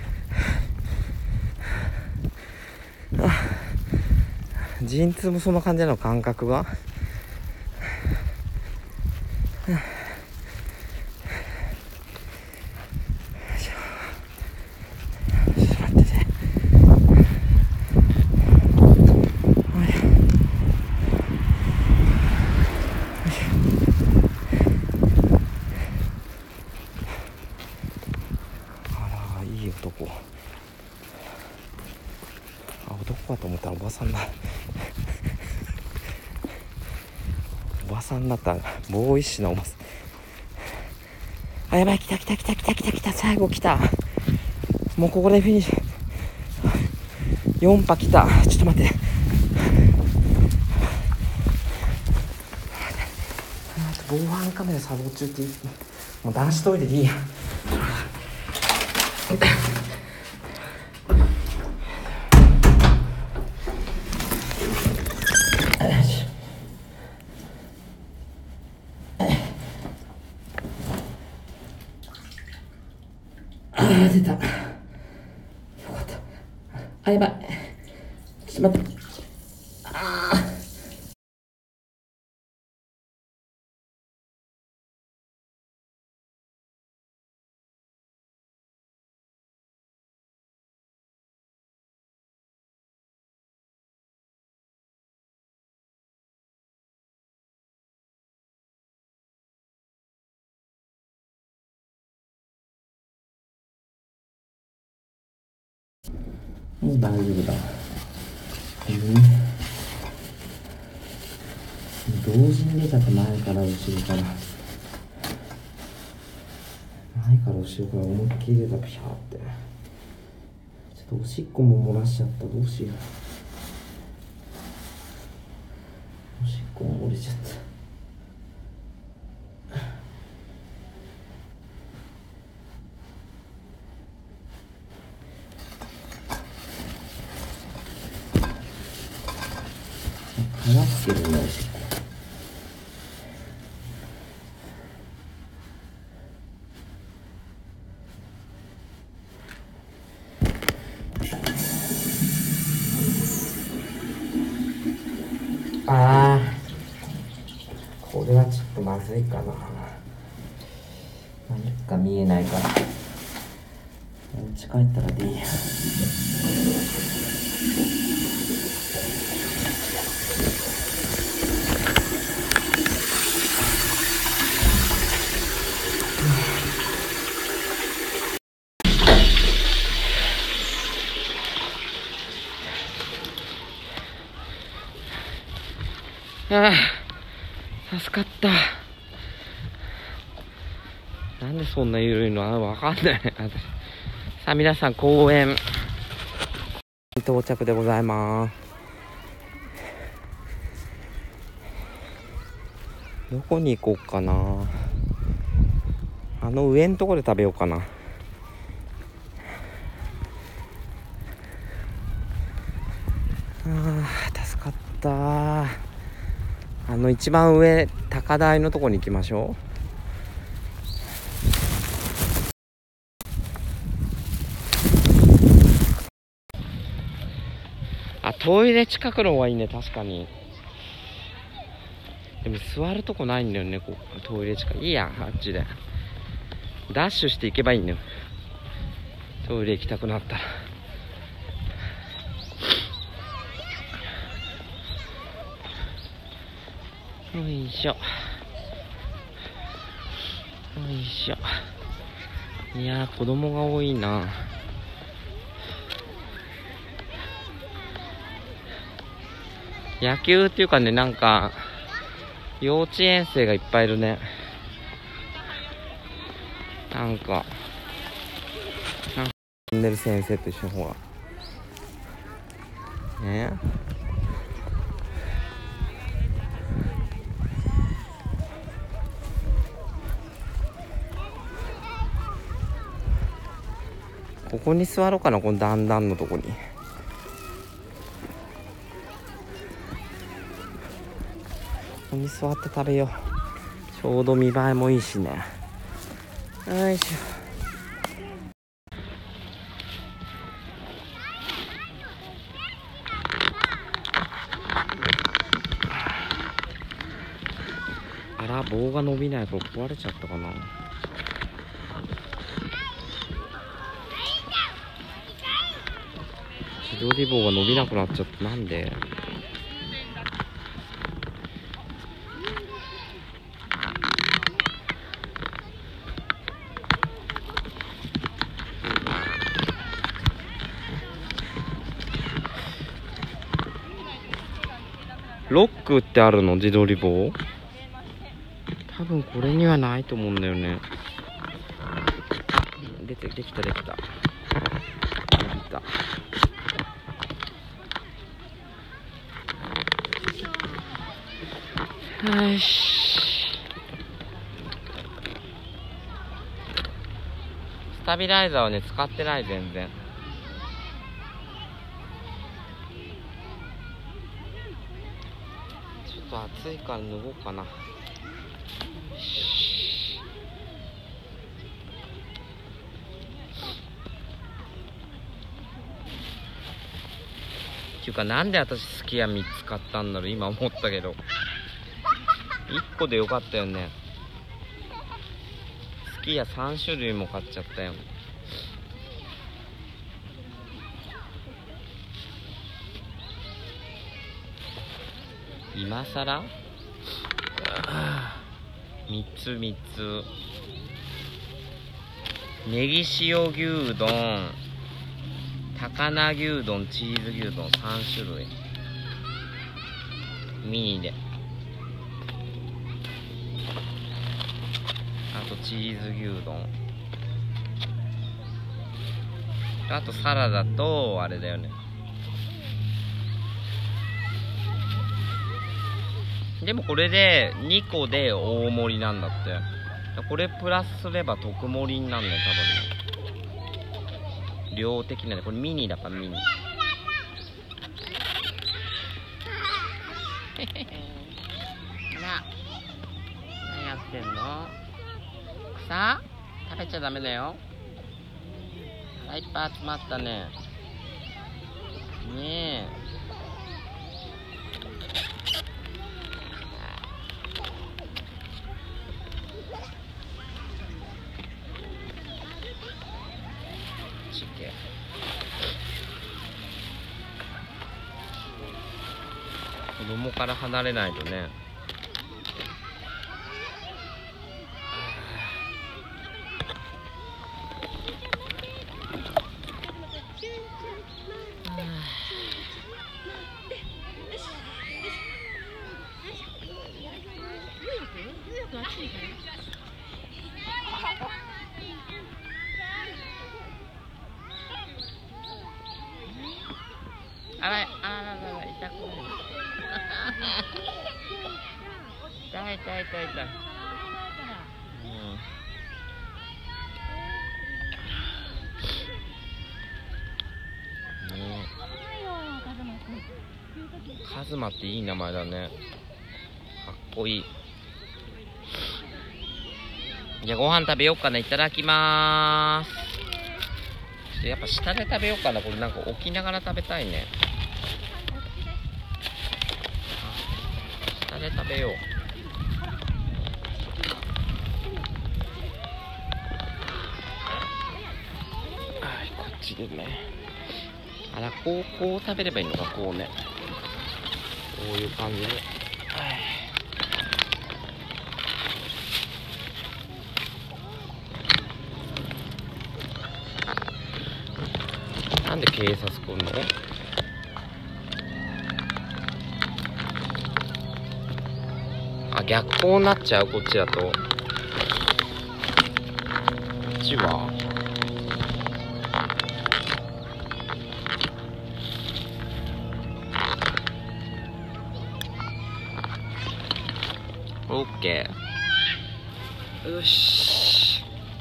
陣痛もそんな感じなの。感覚が男。あ、男かと思ったらおばさんだ。おばさんだった。ボーイッシュなおばさん。あ、やばい。来た来た来た来た来た来た。最後来た。もうここでフィニッシュ。よん波来た。ちょっと待って。防犯カメラ作動中ってもう男子トイレでいいや。あ、出た。よかった。あ、やばい。ちょっと待って。ああ。 もう大丈夫だ。同時に出ちゃった前から後ろから前から後ろから思いっきり出たピシャーって。ちょっとおしっこも漏らしちゃった。どうしよう。おしっこも漏れちゃった。離すけどね、おしっこ。ああ、これはちょっとまずいかな。何か見えないから。お家帰ったらでいいや。ああ、助かった。なんでそんな緩いのあわかんない。さあ皆さん、公園到着でございます。どこに行こうかな。あの上のところで食べようかな。ああ、助かった。あの一番上、高台のとこに行きましょう。あ、トイレ近くの方がいいね。確かに。でも座るとこないんだよね。こうトイレ近くいいや。あっちでダッシュしていけばいいんだよ。トイレ行きたくなったら。よいしょ。よいしょ。いやー、子供が多いな。野球っていうかね、なんか幼稚園生がいっぱいいるね。なんかなんか遊んでる先生と一緒の方がね。ここに座ろうかな。この段々のとこに。ここに座って食べよう。ちょうど見栄えもいいしね。よいしょ。あら、棒が伸びない。これ壊れちゃったかな。自撮り棒が伸びなくなっちゃった。なんで？ロックってあるの？自撮り棒？多分これにはないと思うんだよね。出て、できたできた。できた。よし。スタビライザーはね、使ってない。全然。ちょっと暑いから脱ごうかな。っていうか、なんで私すき家みっつ買ったんだろう。今思ったけどいっこでよかったよね。すき家さんしゅるいも買っちゃったよ。今さらみっつみっつ。ネギ塩牛丼、 高菜牛丼、チーズ牛丼さんしゅるいミニで、あとチーズ牛丼、あとサラダとあれだよね。でもこれでにこで大盛りなんだって。これプラスすれば特盛りになるね、多分ね。量的なね、これミニだからミニ。あら、何やってんの？草？食べちゃダメだよ。いっぱい集まったね。ねえ。子供から離れないとね。あら、あららら、痛くない。痛い痛い痛い痛い。うん。ねえ。カズマっていい名前だね。かっこいい。じゃあご飯食べようかな。いただきまーす。やっぱ下で食べようかな。これなんか置きながら食べたいね。下で食べよう。はい、こっちでね。あら、こう、こう食べればいいのか、こうね。こういう感じで。はい。なんで警察来んの？あ、逆光になっちゃう、こっちだと。こっちはオッケー。よし。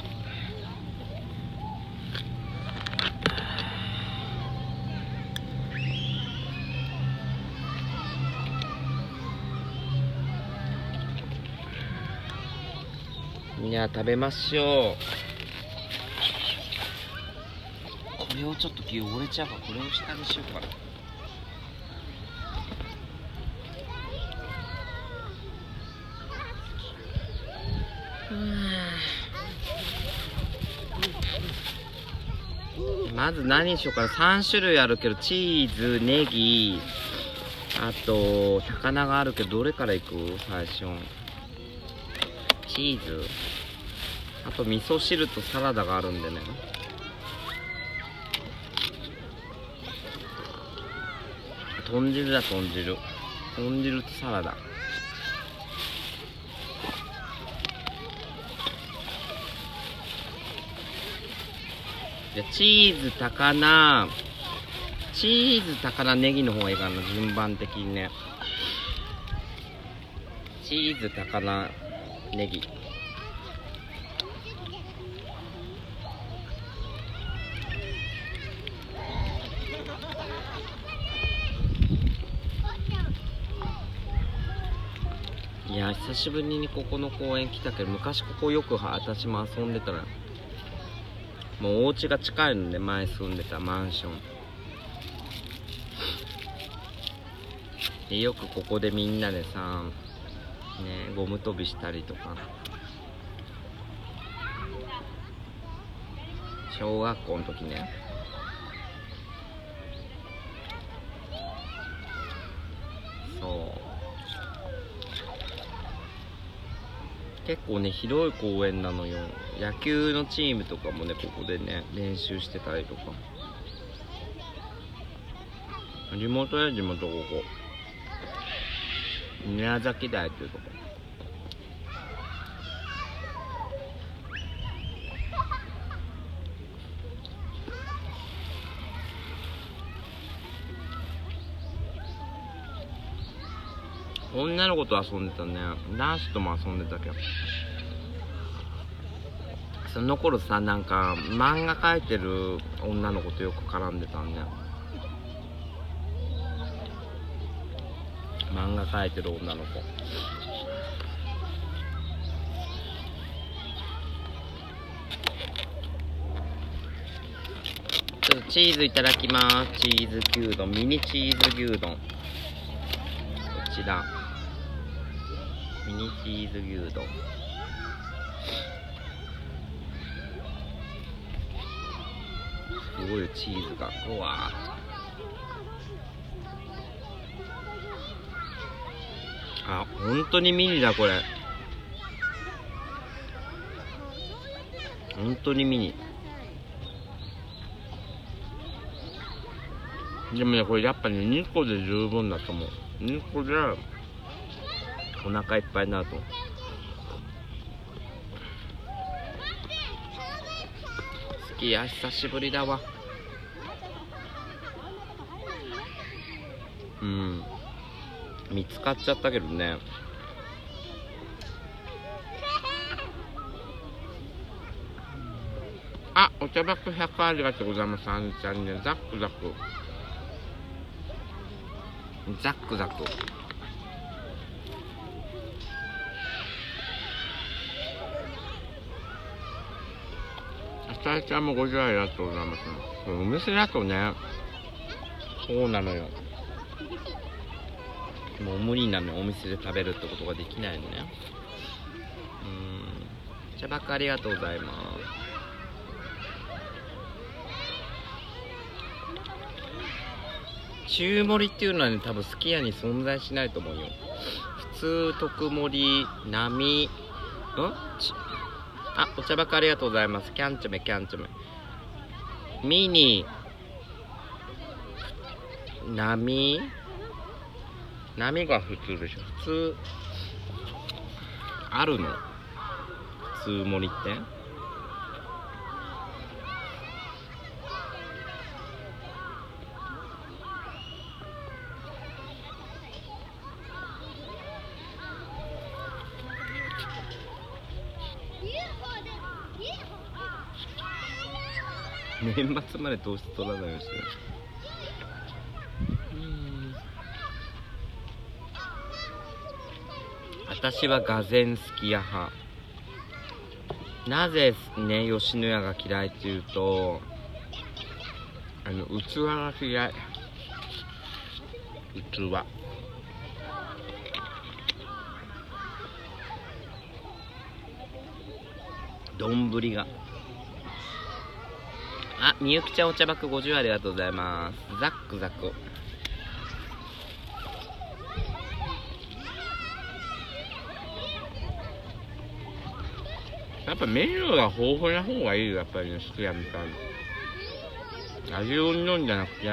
みんな食べましょう。これをちょっと汚れちゃうから、これを下にしようかな。まず何にしようかな。さんしゅるいあるけど、チーズ、ネギ、あと高菜があるけど、どれからいく？最初チーズ、あと味噌汁とサラダがあるんでね。豚汁だ、豚汁。豚汁とサラダ。じゃチーズ、高菜、チーズ、高菜、ネギの方がいいかな、順番的にね。チーズ、高菜、ネギ。いや、久しぶりにここの公園来たけど、昔ここよく私も遊んでたら、もうお家が近いので、前住んでたマンションで、よくここでみんなでさ、ね、ゴム跳びしたりとか、小学校の時ね。そう結構ね、広い公園なのよ。野球のチームとかもね、ここでね、練習してたりとか。 地元や地元ここ宮崎台っていうとこ。女の子と遊んでたね。男子とも遊んでたけど、その頃さ、なんか漫画描いてる女の子とよく絡んでたんね。漫画描いてる女の子。ちょっとチーズいただきます。チーズ牛丼、ミニチーズ牛丼、こちらミニチーズ牛丼。すごいチーズが、うわー、あ、本当にミニだこれ。本当にミニ。でもね、これやっぱね、にこで十分だと思う。にこでお腹いっぱいになると思う。好きや、久しぶりだわ。うん、見つかっちゃったけどね。あ、お茶箱ひゃくありがとうございます。あんちゃんね、ザックザクザックザク。あさりちゃんもごじゅうありがとうございます。お店だとね、そうなのよ。もう無理なのよ、お店で食べるってことができないのね。うん、茶箱ありがとうございます。中盛りっていうのはね、多分すき家に存在しないと思うよ。普通、特盛り、並、んちあ、お茶箱ありがとうございます。キャンチョメ、キャンチョメ。ミニ、並、波が普通でしょ。普通あるの？普通盛りって年末まで糖質取らないようにしてる。私はがぜんすき家派。なぜね、吉野家が嫌いっていうと、あの器が嫌い。器丼が。あ、みゆきちゃんお茶箱ごじゅうありがとうございます。ザックザク。やっぱメニューが豊富な方がいいよ、やっぱりね、すき家みたいな。味うんぬんじゃなくて、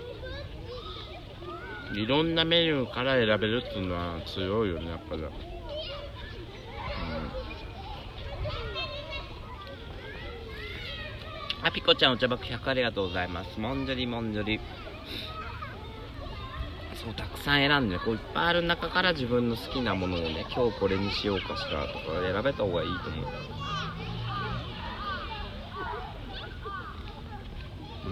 いろんなメニューから選べるっていうのは強いよね、やっぱり。うん、あ、ピコちゃんお茶箱ひゃくありがとうございます。もんじゃりもんじゃり。そう、たくさん選んで、こういっぱいある中から自分の好きなものをね、今日これにしようかしらとか選べた方がいいと思う。うん、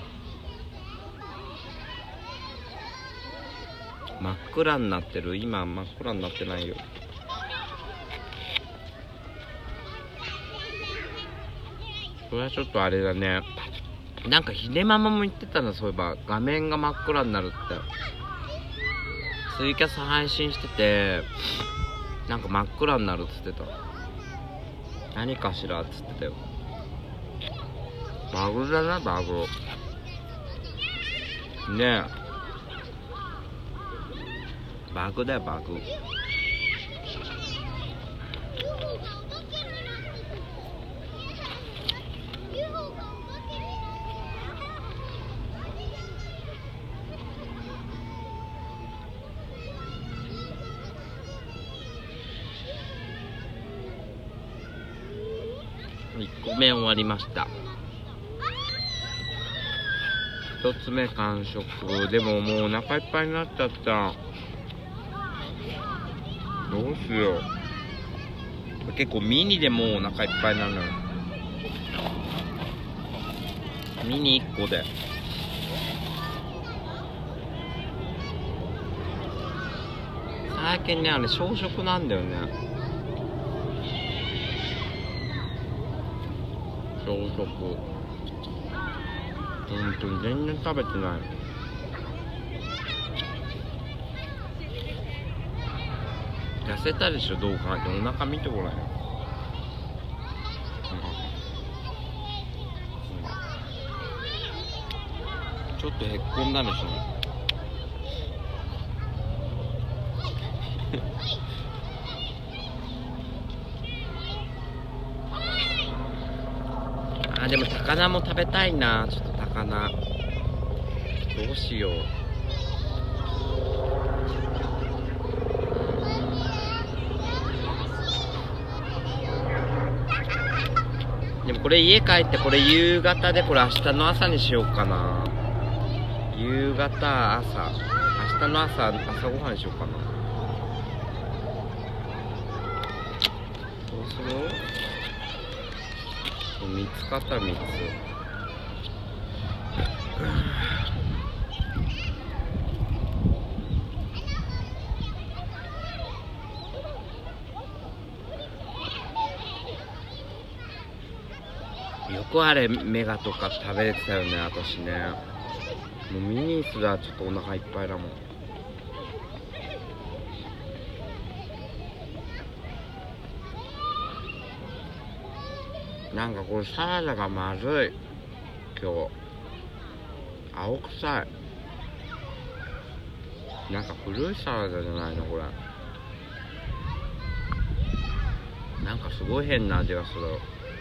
真っ暗になってる。今真っ暗になってないよ。これはちょっとあれだね。なんかひでママも言ってたな、そういえば。画面が真っ暗になるって。ツイキャス配信してて、なんか真っ暗になるっつってた。何かしらっつってたよ。バグだな、バグ。ねえ。バグだよ、バグ。 いっこめ終わりました。ひとつめ完食。でももうお腹いっぱいになっちゃった。どうしよう。結構ミニでもうお腹いっぱいなのよ。ミニいっこで最近ね、あれ小食なんだよね。小食。ほんとに全然食べてない。痩せたでしょ、どう考えても。お腹見てごらんよ。ちょっとへっこんだでしょ。あ、でも高菜も食べたいな。ちょっと高菜どうしよう。でもこれ家帰ってこれ夕方で、これ明日の朝にしようかな。夕方朝、明日の朝朝ごはんにしようかな。どうする？みっつ買ったらみっつ。よくあれメガとか食べれてたよね、私ね。もうミニすらちょっとお腹いっぱいだもん。なんかこれサラダがまずい。今日青臭い。なんか古いサラダじゃないのこれ。なんかすごい変な味がする。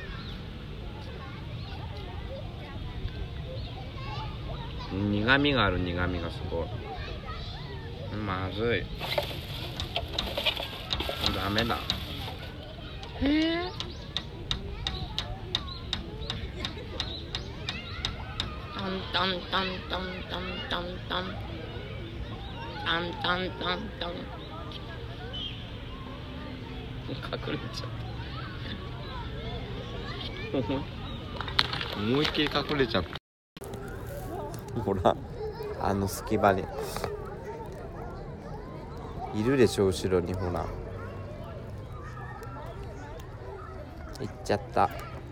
苦味がある。苦味がすごいまずい。ダメだ。へえ。タンタンタンタンタンタンタンタンタンタンタンタン隠れちゃった思いっきり隠れちゃった。ほら、あの隙間にいるでしょ、後ろに。ほら、行っちゃった。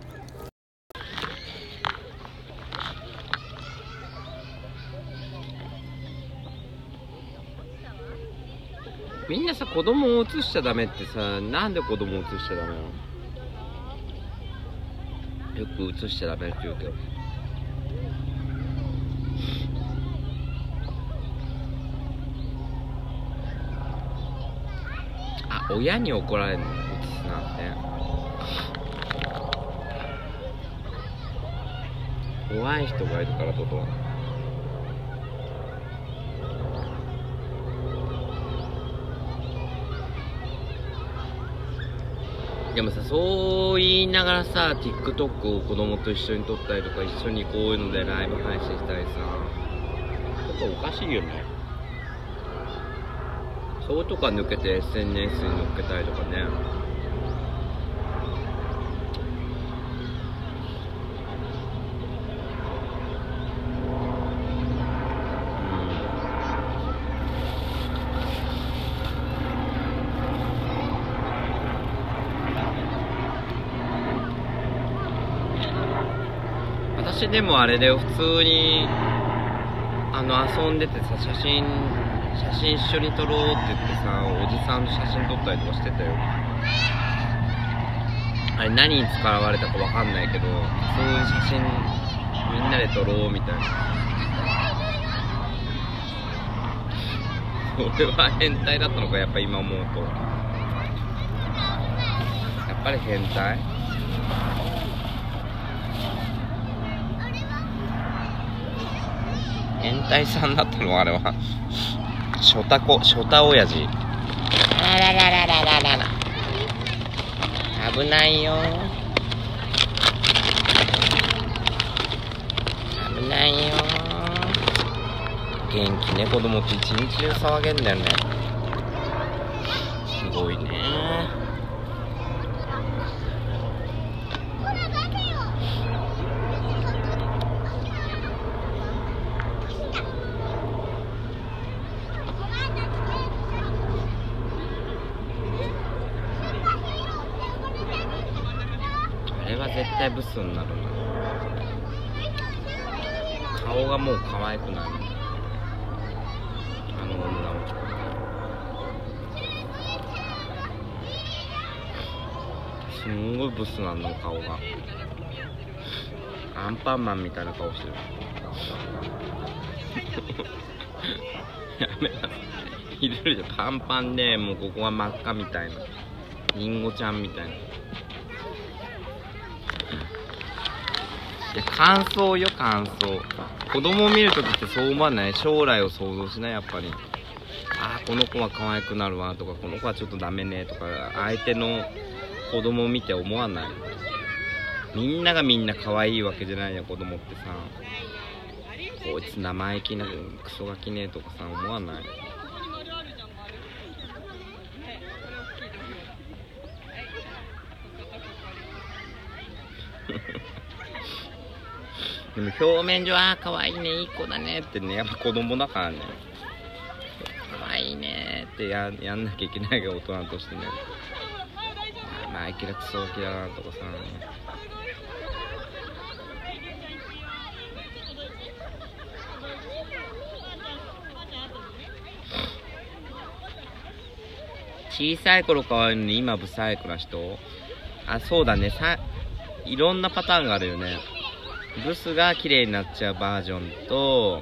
みんなさ、子供を映しちゃダメってさ、なんで子供を映しちゃダメなの？よく映しちゃダメって言うけど。あ、親に怒られるの、映すなんて。怖い人がいるからとと。でもさ、そう言いながらさ、TikTok を子供と一緒に撮ったりとか、一緒にこういうのでライブ配信したりさ、ちょっとおかしいよね。そうとか抜けて エスエヌエス に載っけたりとかね。私でもあれだよ、普通にあの遊んでてさ、写真写真一緒に撮ろうって言ってさ、おじさんと写真撮ったりとかしてたよ。あれ何に使われたかわかんないけど、普通に写真みんなで撮ろうみたいな。俺は変態だったのか、やっぱ今思うと。やっぱり変態？変態さんだったのあれは。ショタコ、ショタ親父。あららららららら。危ないよ。 ないよ。元気ね、子供って一日中騒げんだよね。すごいね。あれは絶対ブスになるな。顔がもう可愛くなる。あの女の子。すんごいブスなの顔が。アンパンマンみたいな顔してる。やめなさい。いるじゃん、パンパンでもうここが真っ赤みたいな。リンゴちゃんみたいな。いや、感想よ、感想。子供を見るときってそう思わない？将来を想像しない？やっぱり。ああ、この子は可愛くなるわとか、この子はちょっとダメねとか、相手の子供を見て思わない？みんながみんな可愛いわけじゃないよ、子供ってさ。こいつ生意気なクソガキねとかさ、思わない？でも表面上、ああ、可愛いね、いい子だねってね、やっぱ子供だからね。可愛いねって や, やんなきゃいけないが大人としてね。まあ、いきなりクソガキだなとかさ。小さい頃可愛いのに今ブサイクな人？あ、そうだね。さ、いろんなパターンがあるよね。ブスが綺麗になっちゃうバージョンと、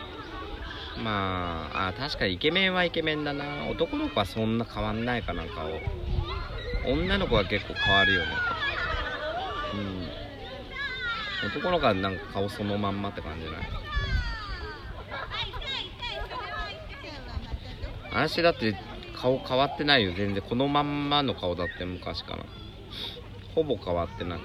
まあ、あ、確かにイケメンはイケメンだな。男の子はそんな変わんないかな、顔。女の子は結構変わるよね。うん。男の子はなんか顔そのまんまって感じじゃない？私だって顔変わってないよ、全然。このまんまの顔だって昔から。ほぼ変わってない。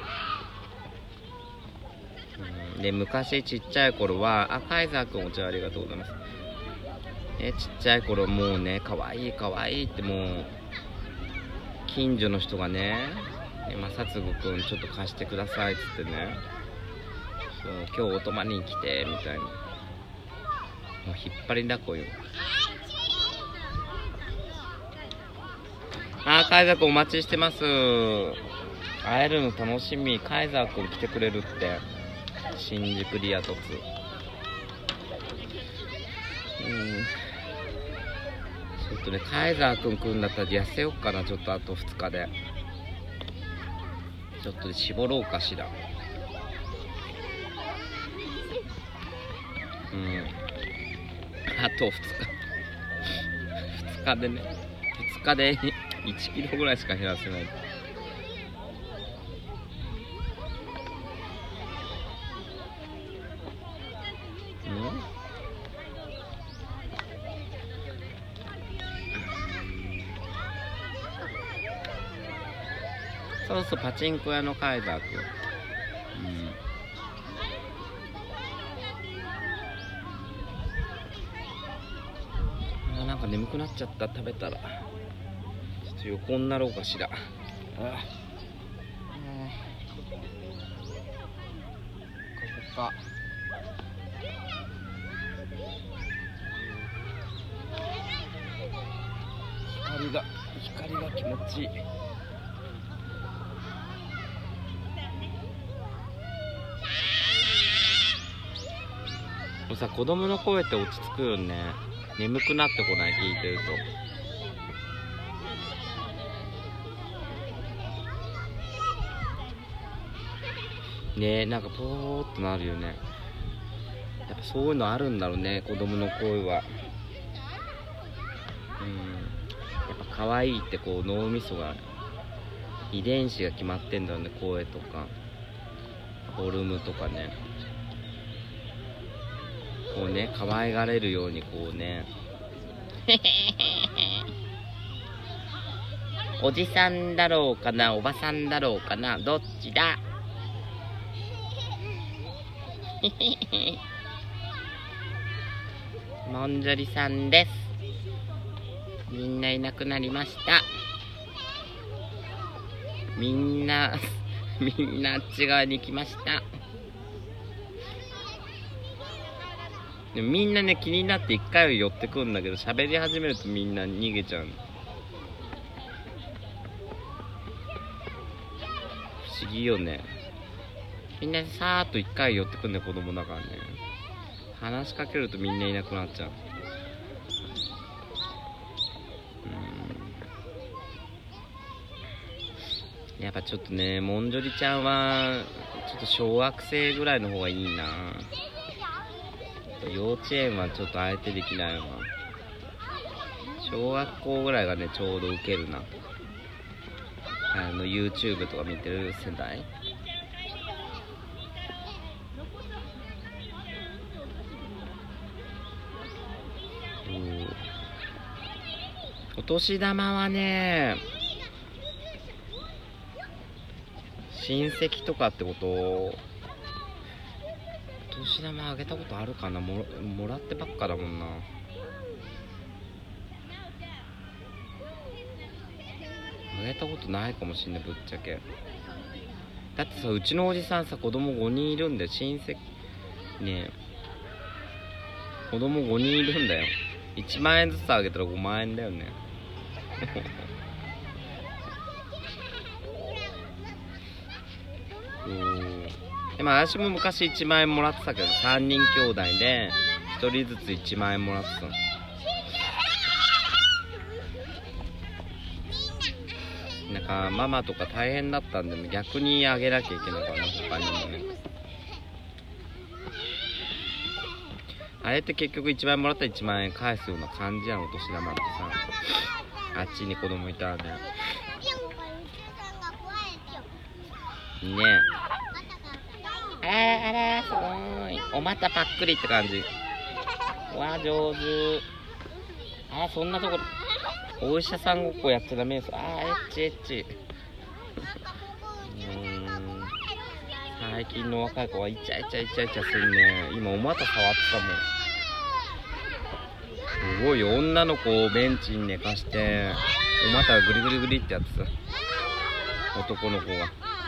で、昔ちっちゃい頃は、あ、カイザーくんお茶ありがとうございます。ね、ちっちゃい頃もうね、かわいいかわいいってもう、近所の人がね、まさつぐくんちょっと貸してくださいっつってね、そう、今日お泊まりに来て、みたいな。もう引っ張りだこよ。あ、カイザーくんお待ちしてます。会えるの楽しみ。カイザーくん来てくれるって。新宿リア凸。うん。ちょっとね、カイザーくん来るんだったら痩せよっかな、ちょっとあとふつかで。ちょっとで絞ろうかしら。うん。あとふつか。ふつかでね、ふつかでいちキロぐらいしか減らせない。そうそう、パチンコ屋のカイザーくん。うん。あ、なんか眠くなっちゃった、食べたら。ちょっと横になろうかしら。ああ。ここか。光が、光が気持ちいい。もうさ、子供の声って落ち着くよね。眠くなってこない、聞いてると。ねえ、なんかポーっとなるよね。やっぱそういうのあるんだろうね、子供の声は。うん。やっぱ可愛いってこう脳みそが、遺伝子が決まってんだよね、声とか。フォルムとかね。こうね、可愛がれるようにこうね。おじさんだろうかな、おばさんだろうかな、どっちだ。 もんじょりさんです。みんないなくなりました。みんなみんなあっち側に行きました。でもみんなね、気になって一回は寄ってくんだけど、喋り始めるとみんな逃げちゃうの。不思議よね。みんなさーっと一回寄ってくんね、子供だからね。話しかけるとみんないなくなっちゃう。うん、やっぱちょっとね、もんじょりちゃんはちょっと小学生ぐらいの方がいいな。幼稚園はちょっとあえてできないわ。小学校ぐらいがね、ちょうどウケるな。あの YouTube とか見てる世代。お年玉はね、親戚とかってこと？お年玉あげたことあるかな。も、もらってばっかだもんな。あげたことないかもしんない、ぶっちゃけ。だってさ、うちのおじさんさ、子供ごにんいるんだよ。親戚ねえ、子供ごにんいるんだよ。いちまんえんずつあげたらごまんえんだよね。うん、でも私も昔いちまんえんもらってたけど、さんにん兄弟でひとりずついちまんえんもらってたの。なんかママとか大変だったんで、逆にあげなきゃいけないからね、他にもね。あれって結局いちまんえんもらったらいちまんえん返すような感じやん、お年玉ってさ。あっちに子供いたらね。ねえ。あらあら、すごい。おまたパックリって感じ。わあ、上手。あ、そんなとこお医者さんごっこやっちゃダメです。あー、エッチエッチ。うーん、最近の若い子はイチャイチャイチャイチャするね。今お股触ってたもん。すごいよ、女の子をベンチに寝かしてお股がグリグリグリってやってた、男の子が。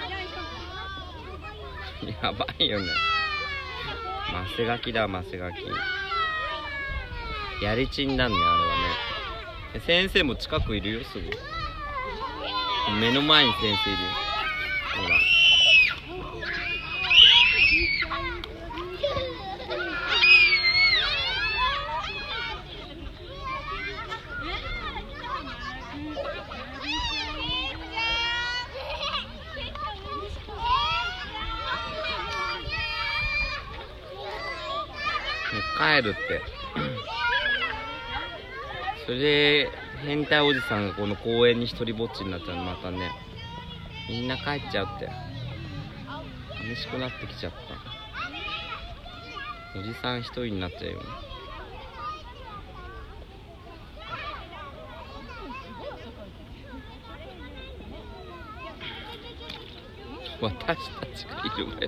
やばいよね。マセガキだ、マセガキ。やりちんなんね、あれはね。先生も近くいるよ、すぐ。目の前に先生いるよ。ほら。帰るってそれで変態おじさんがこの公園に一人ぼっちになっちゃうの。またね、みんな帰っちゃうって。寂しくなってきちゃった。おじさん一人になっちゃうよ。私たちがいるぐらい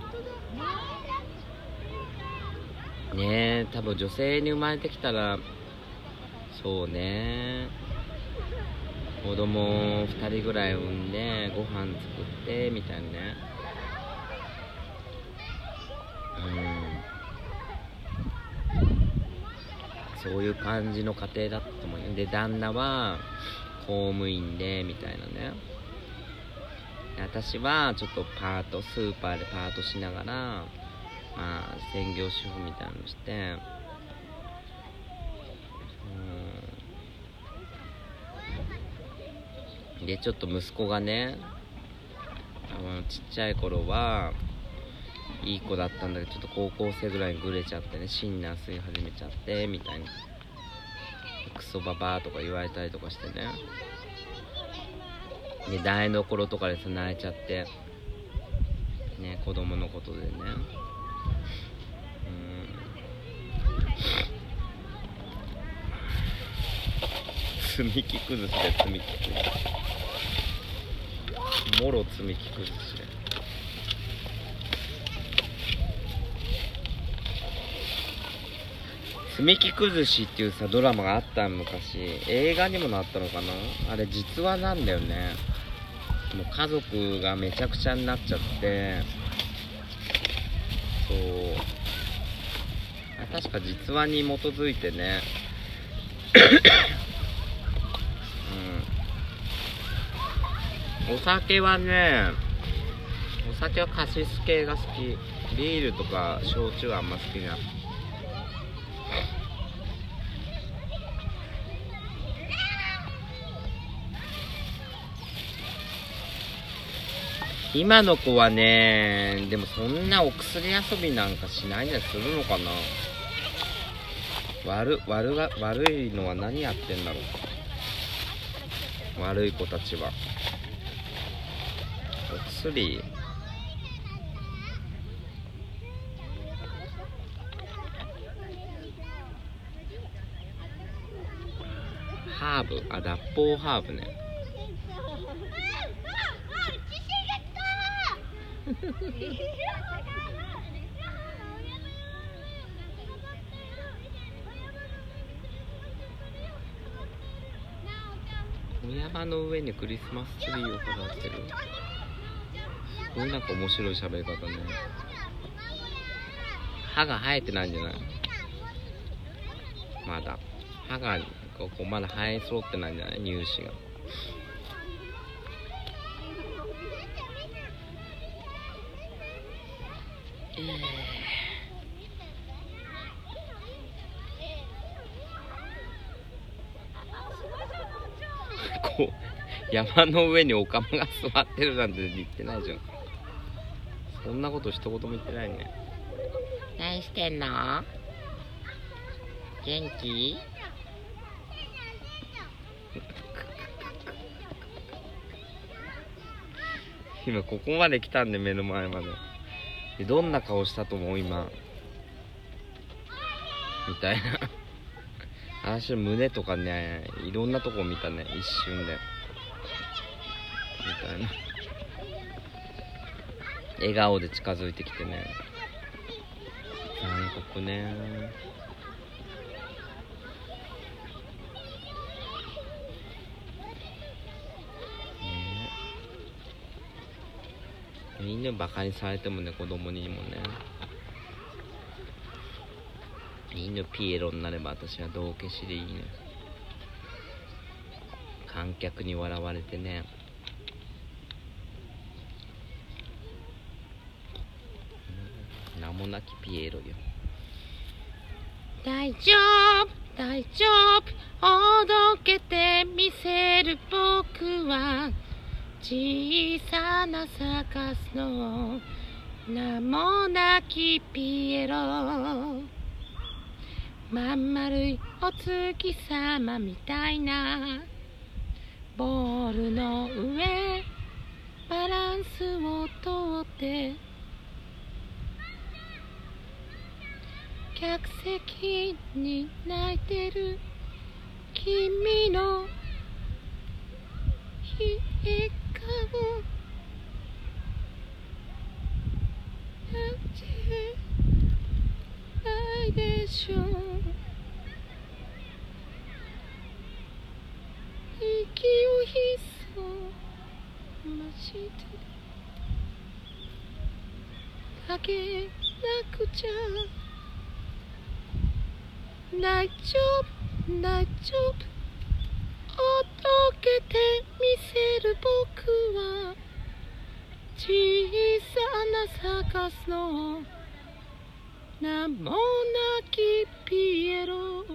ねえ、多分女性に生まれてきたら、そうね、子供ふたりぐらい産んでご飯作ってみたいなね。うん、そういう感じの家庭だったと思うよ。で、旦那は公務員でみたいなね。私はちょっとパート、スーパーでパートしながら、まあ専業主婦みたいなのして、うん、でちょっと息子がね、あのちっちゃい頃はいい子だったんだけど、ちょっと高校生ぐらいにグレちゃってね、シンナー吸い始めちゃってみたいな、クソババアとか言われたりとかしてね。で台所とかでさ泣いちゃってね、子供のことでね。積み木崩しで積み木崩しもろ積み木崩しで積み木崩しっていうさドラマがあった昔。映画にもなったのかな。あれ実話なんだよね。もう家族がめちゃくちゃになっちゃって、そうあ確か実話に基づいてねうん、お酒はねお酒はカシス系が好き。ビールとか焼酎はあんま好きじゃん。今の子はね、でもそんなお薬遊びなんかしないでするのかな。悪悪が悪いのは何やってんだろう、悪い子たちは。お薬ハーブ、あ、脱法ハーブね。お山の上にクリスマスツリーを飾ってる。すごいなんか面白い喋り方ね。歯が生えてないんじゃない？まだ歯がここまだ生え揃ってないんじゃない？乳歯が。えー、こう山の上にオカマが座ってるなんて言ってないじゃん。そんなこと一言も言ってないね。何してんの？元気？今ここまで来たんで、目の前まで。でどんな顔したと思う今みたいな私胸とかね、いろんなとこ見たね、一瞬でみたいな。笑顔で近づいてきてね。残酷ね。犬バカにされてもね、子供にもね。犬ピエロになれば私は道化師でいいね。観客に笑われてね。名もなきピエロよ。大丈夫大丈夫、おどけてみせる僕は小さなサカスの名もなきピエロ。まん丸いお月様みたいなボールの上バランスをとって客席に泣いてる君の笑顔なんてないでしょう。息をひそましてあげなくちゃ。大丈夫大丈夫、おどけてみせる僕は小さなサカスの名もなきピエロ。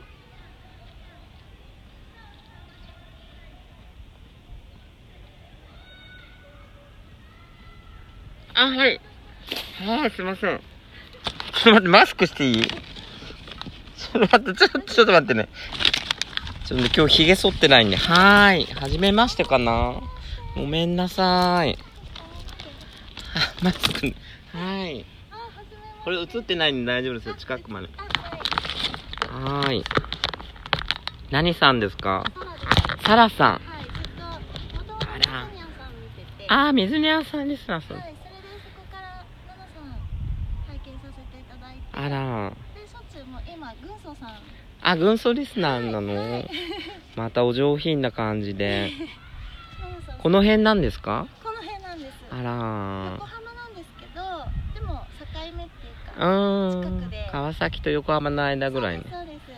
あ、はい。はい、すいません。ちょっと待って、マスクしていい？ちょっと待って、ちょっと、ちょっと待ってね。ちょっと今日ひげ剃ってないんで。はーい。はじめましてかな？ごめんなさーい。あ、マスク。はーい。これ映ってないんで大丈夫ですよ。近くまで。はーい。何さんですか？サラさん。あら。あー、水宮さんです。あら。 で、処置も今様、軍曹さん。 あ、軍曹リスナーなの、 はい、 またお上品な感じでそうそう、 この辺なんですか？ この辺なんです。 あらー、 横浜なんですけど、でも境目っていううかーん、 近くで、 川崎と横浜の間ぐらいね。 そうですそうです、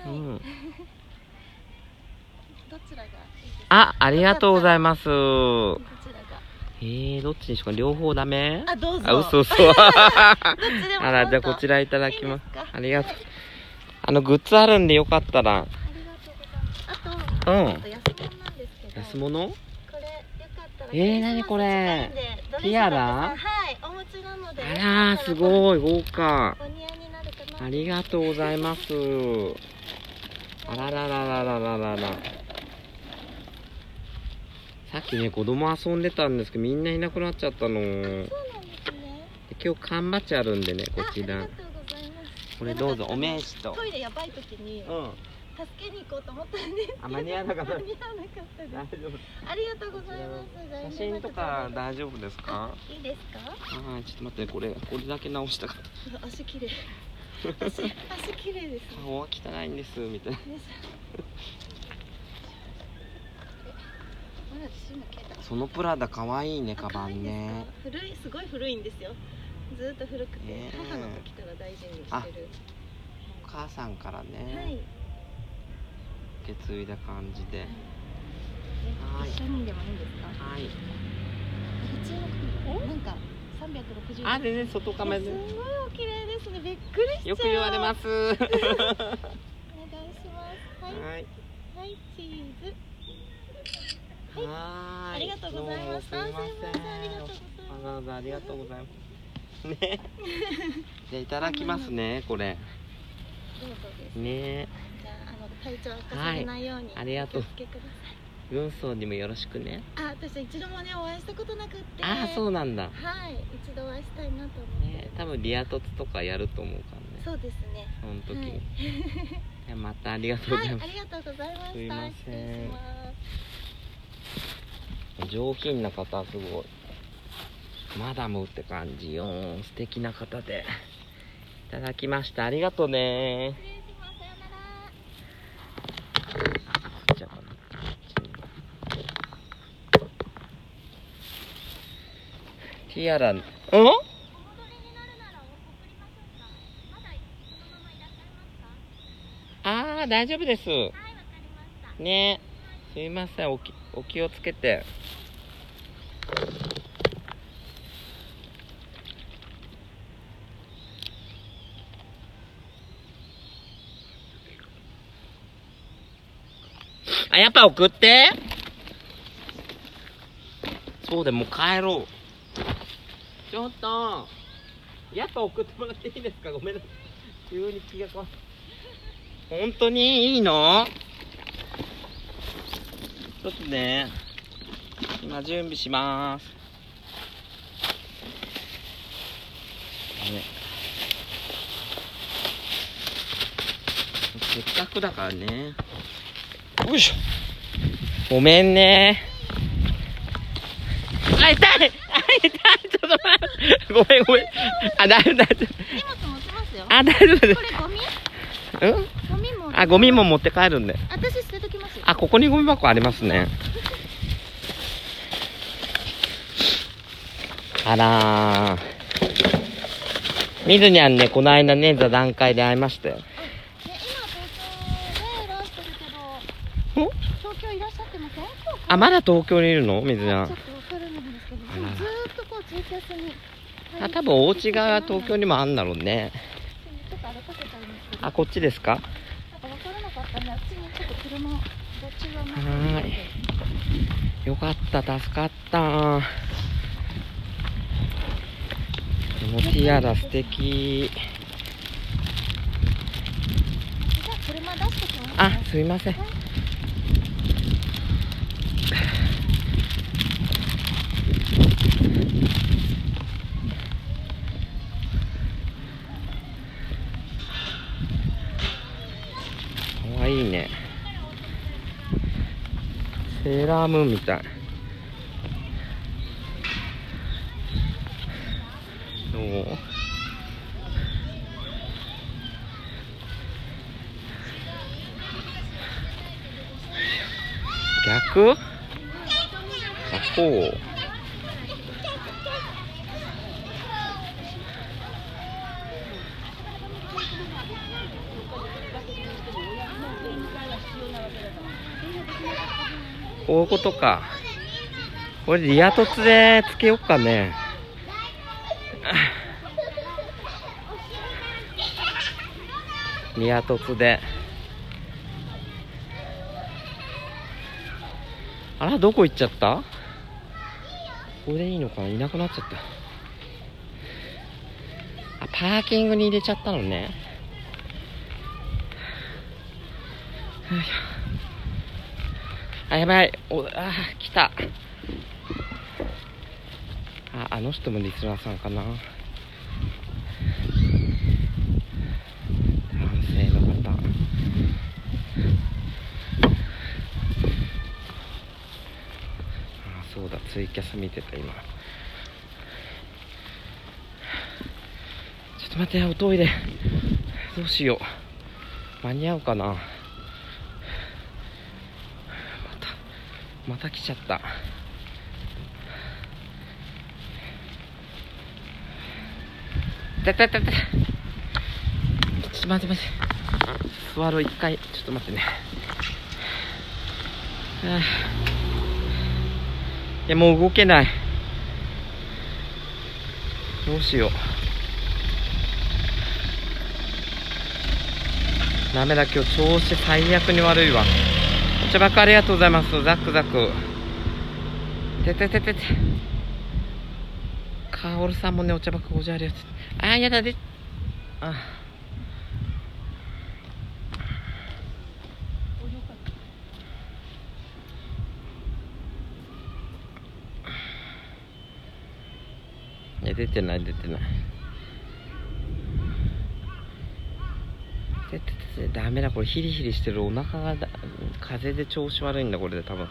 はい、 うん、 どちらがいいですか？ あ、ありがとうございます。 どちらが？ えー、どっちにしようか、両方ダメ？ あ、どうぞ。 あ、嘘嘘。 どっちでもあら、じゃあこちらいただきます。ありがとう。あのグッズあるんでよかったら。 ありがとうございます。あと、 うん。 あと安物なんですけど。 安物？ これよかったら。 えー、何これ？ティアラ？ はい、お持ちなので。 あらー、すごい豪華。 お似合いになるかな。 ありがとうございます。あらららららららら。さっきね、子供遊んでたんですけど、みんないなくなっちゃったの。 そうなんですね。 今日缶バッジあるんでね、こちら。 ありがとうございます。 これどうぞ、お名刺と。 トイレやばい時にうん。 助けに行こうと思ったんですけど。 あ、間に合わなかった。 間に合わなかったです。 大丈夫。 ありがとうございます。 写真とか大丈夫ですか？ いいですか？ はい、ちょっと待って、これ、これだけ直したかった。 足綺麗。足、足綺麗です。 顔は汚いんです、みたいな。そのプラダ可愛いね、カバンね。 古い、すごい古いんですよ。ずっと古くて、 ね、 母の時から大事にしてる。 お母さんからね。 はい。 受け継いだ感じで。 はい。一緒にでもいいんですか？ はい。 普通のなんか三百六十。 あ、全然外カメで。 すごいお綺麗ですね。びっくりしちゃう。 よく言われます。お願いします。はい。はい。はい、チーズ。 はい。 ありがとうございます。 すみません。わざわざありがとうございます。ね。じゃあいただきますね、これ。 どうぞです。 ね。 じゃあ、あの体調悪化されないように。 ありがとう。 お気をつけください。 軍曹にもよろしくね。 あ、私一度もねお会いしたことなくって。 あ、そうなんだ。 はい、一度お会いしたいなと思って。 ね、多分リア凸とかやると思うからね。 そうですね。 その時に。 はい 、またありがとうございます。 はい、ありがとうございました。 すいません。 失礼します。 上品な方すごい。マダムって感じよ。素敵な方で。いただきました。ありがとうね。 失礼します。さよなら。 こっちかな。ティアラ、うん？ああ、大丈夫です。はい、わかりました。ね、すいません、おき、お気をつけて。あ、やっぱ送って。そうでもう帰ろう。ちょっと、やっぱ送ってもらっていいですか？ごめんなさい。急に気が変わった。本当にいいの？ちょっとね、今準備します。ね、せっかくだからね。よいしょ。ごめんね。あ、痛い。あ、痛い。ちょっと待って。ごめんごめん。あ、大丈夫大丈夫。 荷物持ちますよ。 あ、大丈夫です。 これゴミ？ うん？ ゴミも。 あ、ゴミも持って帰るんで。 私捨てときますよ。 あ、ここにゴミ箱ありますね。あらー。みずにゃんね、この間ね、座談会で会いましたよ。 ね、今東京でいらっしゃるけど。東京いらっしゃってません？ あ、まだ東京にいるの？みずにゃん。 ちょっとわからないんですけど、でもずーっとこうツイキャスに。 あ、多分お家が東京にもあんだろうね。 ちょっと歩かせたいんですけど。 あ、こっちですか？ なんかわからなかったんで、あっちにちょっと車、どっちが待はーい。よかった、助かった。このティアラ素敵。 じゃあ車出してきますね。 あ、すいません。かわいいね。セーラームーンみたい。どう？ 逆？あ、こう。こういうことか。これリア凸でつけようかね。リア凸で。あら、どこ行っちゃった？これでいいのかな？いなくなっちゃった。あ、パーキングに入れちゃったのね。あ、やばい。お、あ、来た。あ、あの人もリスナーさんかな。男性の方。あ、そうだ、ツイキャス見てた今。ちょっと待って、おトイレどうしよう。間に合うかな。またまた来ちゃった。たたたた。ちょっと待って待って。座ろう、一回。ちょっと待ってね。はあ、いや、もう動けない。どうしよう。ダメだ、今日調子最悪に悪いわ。お茶ばっかありがとうございます。ザクザク。ててててて。カオルさんもね、お茶ばっかごじゃありがとう。あー、やだで。あ。いや、出てない、出てない。てててて、ダメだ、これヒリヒリしてる。お腹がだ風邪で調子悪いんだ、これで多分。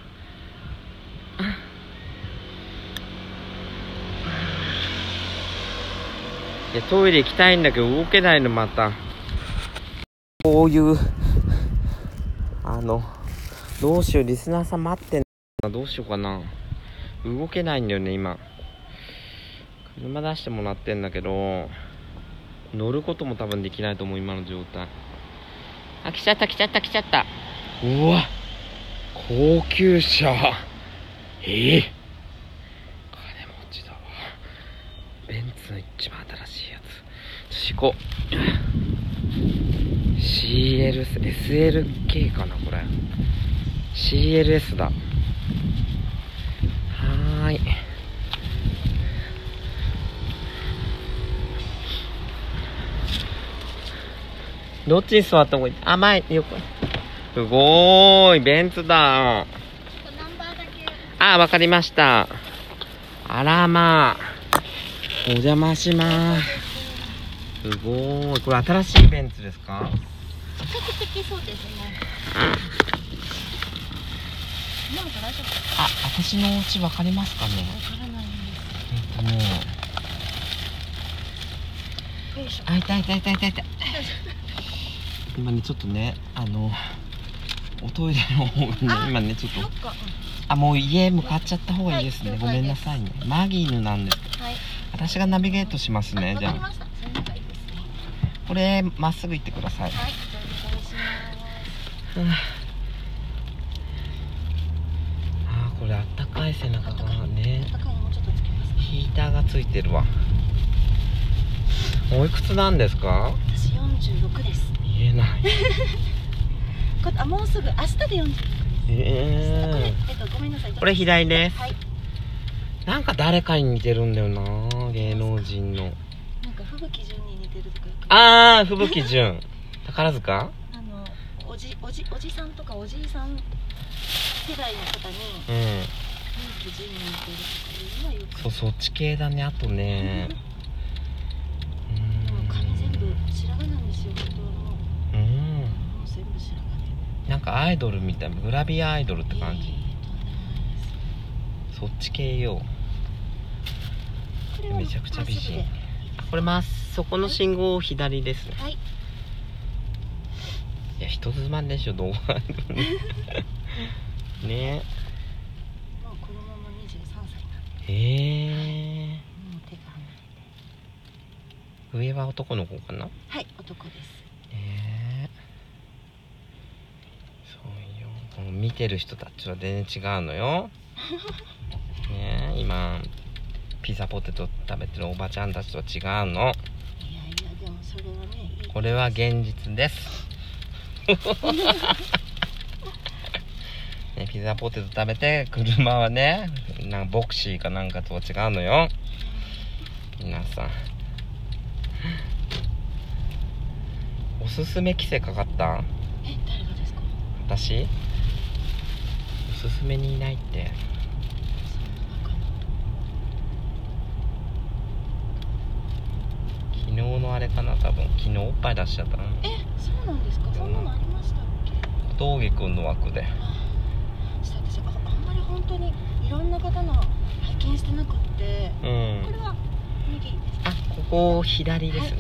いや、トイレ行きたいんだけど動けないの。またこういうあのどうしよう、リスナーさん待ってんの。どうしようかな。動けないんだよね今。車出してもらってんだけど乗ることも多分できないと思う、今の状態。あ、来ちゃった来ちゃった来ちゃった。うわ、高級車。えー、金持ちだわ。ベンツの一番新しいやつ。よし、行こう。 シーエルエス、エスエルケー かなこれ。 シーエルエス だ。はーい。どっちに座った方がいい？あ、前、横。すごーい、ベンツだ。あ、わかりました。あらまあ、お邪魔します。すごーい、これ新しいベンツですか？ 比較的そうですね。なんか大丈夫？ あ、私のお家わかりますかね？ わからないんです。 えっとね、あ、痛い痛い痛い痛い痛い。今ね、ちょっとね、あのおトイレの方にね、今ねちょっと、あ、もう家向かっちゃった方がいいですね。はい、ごめんなさいね。マギーヌなんです。はい。私がナビゲートしますね。じゃあ。これまっすぐ行ってください。はい。お願いします。あー、これあったかい背中がね。ヒーターがついてるわ。おいくつなんですか？ 私よんじゅうろくです。 言えない。 あ、もうすぐ明日でよんじゅうろくです。えー、これ、えっと、ごめんなさい。 これ左です。 はい。 なんか誰かに似てるんだよな、芸能人の。 なんか吹雪純に似てるとか。 ああ、吹雪純。宝塚？ あの、おじ、おじ、おじさんとかおじいさん世代の方に。 うん。 吹雪純に似てるとかいうのはよく。 そう、そっち系だね。あとね。 でも髪全部白髪なんですよ、本当はもう。うん。もう全部白髪。 なんかアイドルみたいな、グラビアアイドルって感じ。そっち系よ。めちゃくちゃ美人。これまっそこの信号左ですね。はい。いや、人妻でしょ、動画。 ね。 もう子供もにじゅうさんさいなんで、 へえ。 もう手が離れて。 上は男の子かな。 はい、男です。 ええ。そうよ。この見てる人たちは全然違うのよ。ねえ、今ピザポテト食べてるおばちゃんたちとは違うの。 いやいや、でもそれはね、いい。 これは現実です。ね、ピザポテト食べて車はね、なんかボクシーかなんかとは違うのよ。皆さん。おすすめ規制かかった？ え、誰がですか？ 私？おすすめにいないって。昨日のあれかな、多分昨日おっぱい出しちゃったの。 え、そうなんですか？そんなのありましたっけ？ 小峠くんの枠で。 私あ、あんまり本当にいろんな方の拝見してなくって、 うん。 これは右です。 あ、ここ左ですね。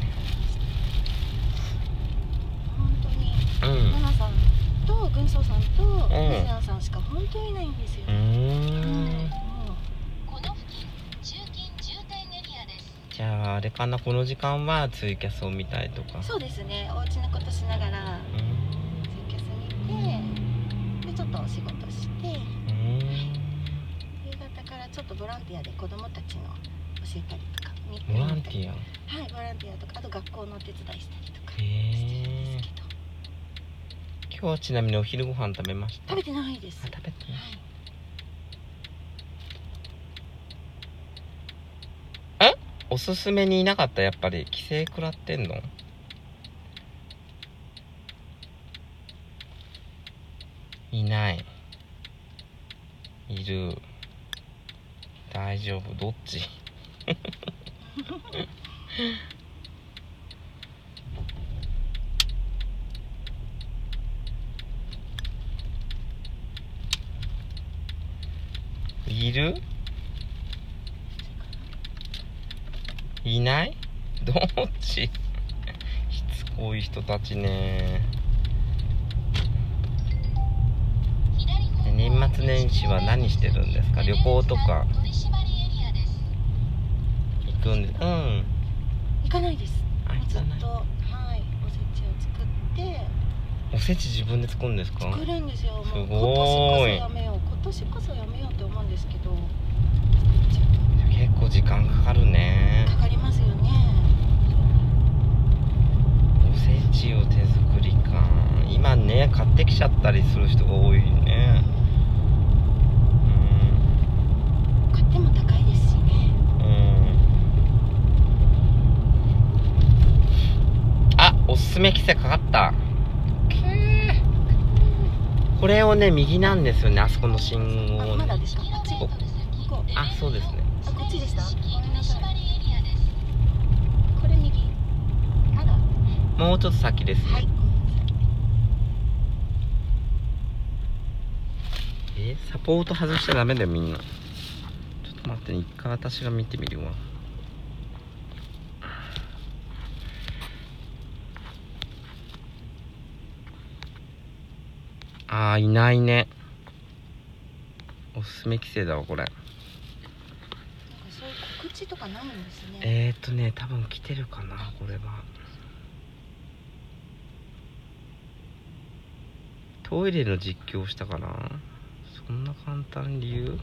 本当に、 うん。 ナナさんと軍曹さんとん水野さんしか本当にいないんですよ。 うーん。 もこの付近、中近重点エリアです。 じゃああれかな、この時間はツイキャスを見たりとか。 うそうですね。お家のことしながらうん。 ツイキャス見て、でちょっとお仕事して、 うん。 夕方からちょっとボランティアで子供たちの教えたりとか、 ボランティア。 はい、ボランティアとか、あと学校のお手伝いしたりとかへしてるんえですけど、 今日はちなみにお昼ご飯食べました？ 食べてないです。 あ、食べてない。 はい。 え、おすすめにいなかった？やっぱり規制食らってんの？いない。いる。大丈夫。どっち？いる？いない？どっち？しつこい人たちね。年末年始は何してるんですか？旅行とか行くんで、うん。 行かないです。 あ、行ずっかない。 と、はい、おせちを作って。 おせち自分で作るんですか？ 作るんですよ。もうすごーい。 今年こそやめよう、今年こそやめようって思うんですけど、作っちゃ結構時間かかるね。 う。かかりますよね。 おせちを手作りか。今ね、買ってきちゃったりする人が多いね。 買っても高いですしね。 うん。あ、おすすめ規制かかった。これをね、右なんですよね、あそこの信号。 あ、まだですか？あっち。 こここ。 あ、そうですね。 あ、こっちでした。ごめんなさい。これ右。まだ。 もうちょっと先ですね。 はい。 え、サポート外しちゃダメだよ、みんな。ちょっと待ってね、一回私が見てみるわ。あー、いないね。おすすめ規制だわ、これ。 そういう告知とかないんですね。 えーっとね、多分来てるかな、これは。トイレの実況したかな。そんな簡単理由？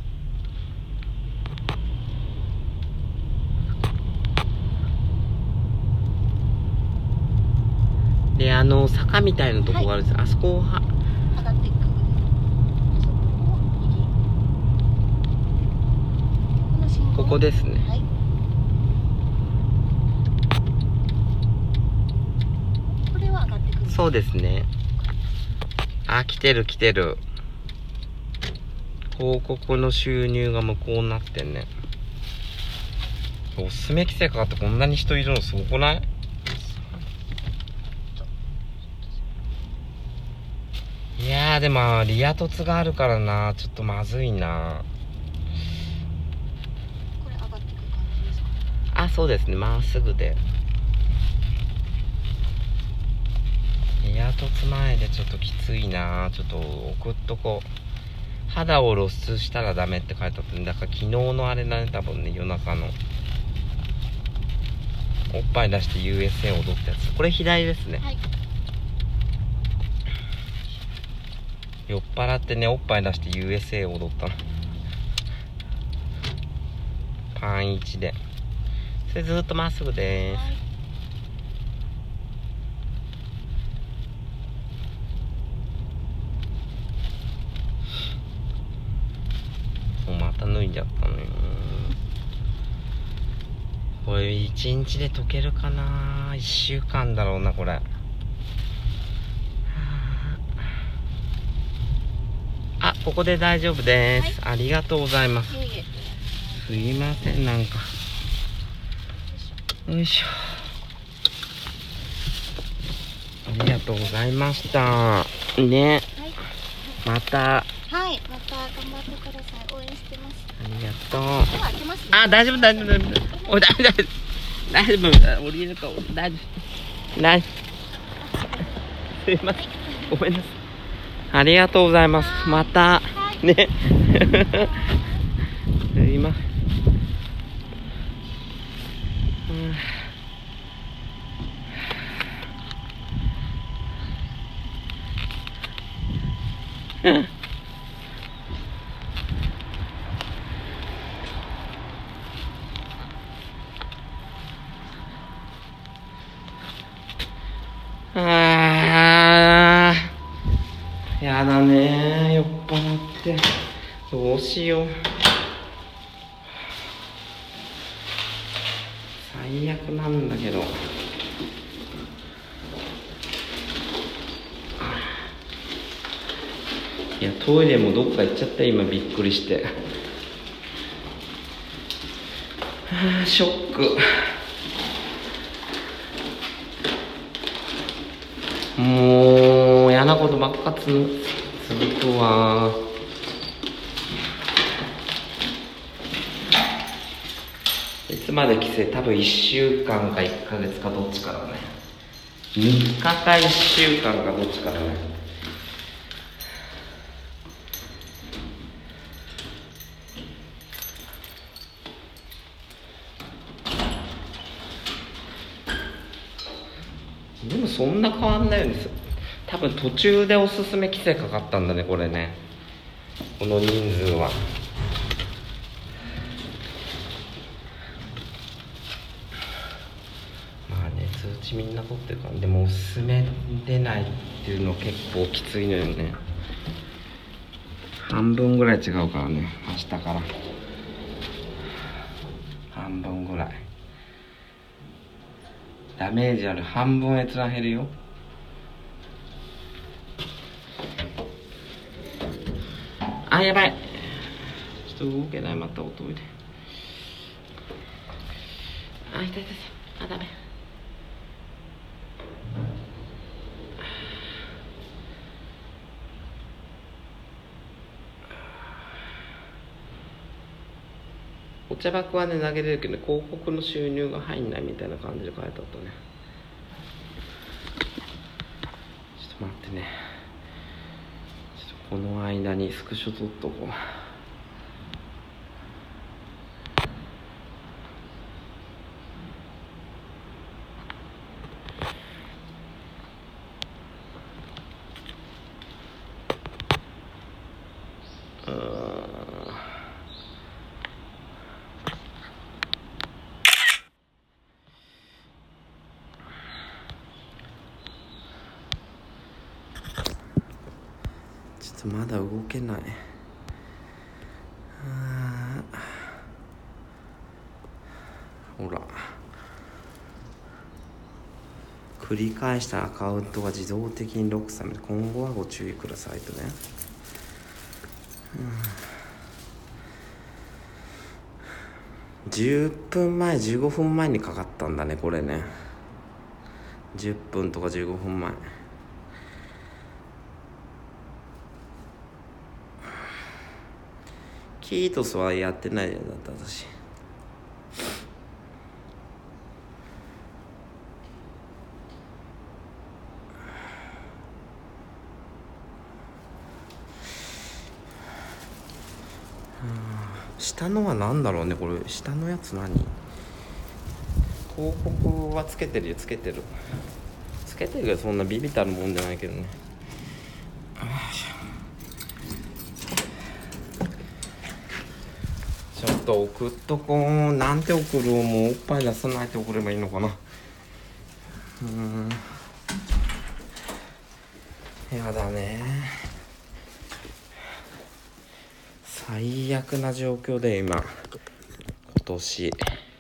で、あの坂みたいなとこがあるんです、はい、あそこをは上がっていく。そこを右。この信号。 ここですね。 はい。これは上がってくる。 そうですね。あ、来てる来てる。広告の収入が無効になってんね。おすすめ規制かかってこんなに人いるのすごくない？いやー、でもリア凸があるからな、ちょっとまずいな。 これ上がっていく感じですか？ あ、そうですね、まっすぐで。リア凸前でちょっときついな、ちょっと送っとこう。 肌を露出したらダメって書いてあったんだから昨日のあれだね、多分ね、夜中のおっぱい出して ユーエスエー 踊ったやつ。これ左ですね、 はい。 酔っ払ってね、おっぱい出して ユーエスエー 踊ったの。パンいちで。それずっとまっすぐでーす。もうまた脱いじゃったのよ。これいちにちで溶けるかな。いっしゅうかんだろうなこれ。あ、ここで大丈夫です、はい、ありがとうございます。 いえいえ。 すいません、なんかよいしょ。ありがとうございましたね、はい、またはい、また頑張ってください。応援してます。 ありがとう。 では開けますね。 あ、大丈夫大丈夫大丈夫。おい、大丈夫大丈夫。降りるか、大丈夫大丈夫。すいません、ごめんなさい。ありがとうございます。またね。すいません。うん。あー、やだね、酔っ払ってどうしよう。最悪なんだけど。いや、トイレもどっか行っちゃった今、びっくりして。はあ、ショック。もう嫌なことばっかつ続くわ。いつまで帰省？多分いっしゅうかんかいっかげつかどっちかだね。みっかかいっしゅうかんかどっちかだね。でもそんな変わんないんですよ。多分途中でおすすめ規制かかったんだね、これね。この人数は。まあね、通知みんな取ってるから。でもおすすめ出ないっていうの結構きついのよね。半分ぐらい違うからね、明日から半分ぐらい。ダメージある半分閲覧減るよ。あ、やばい。ちょっと動けない、また音いで。あ、痛い痛い痛い。あ、ダメ。お茶箱はね投げれるけど、広告の収入が入んないみたいな感じで書いてあったね。ちょっと待ってね。ちょっとこの間にスクショ撮っとこう。ちょっとまだ動けない。ほら、繰り返したアカウントが自動的にロックされる。今後はご注意くださいとね。じゅっぷんまえじゅうごふんまえにかかったんだねこれね。じゅっぷんとかじゅうごふんまえ。キートスはやってないよだった私。 下のは何だろうね。これ下のやつ何？広告はつけてるよ。つけてるつけてるけどそんなビビたるもんじゃないけどね。ちょっと送っとこう。なんて送る？もうおっぱい出さないと送ればいいのかな。うーん、やだね。最悪な状況で今今年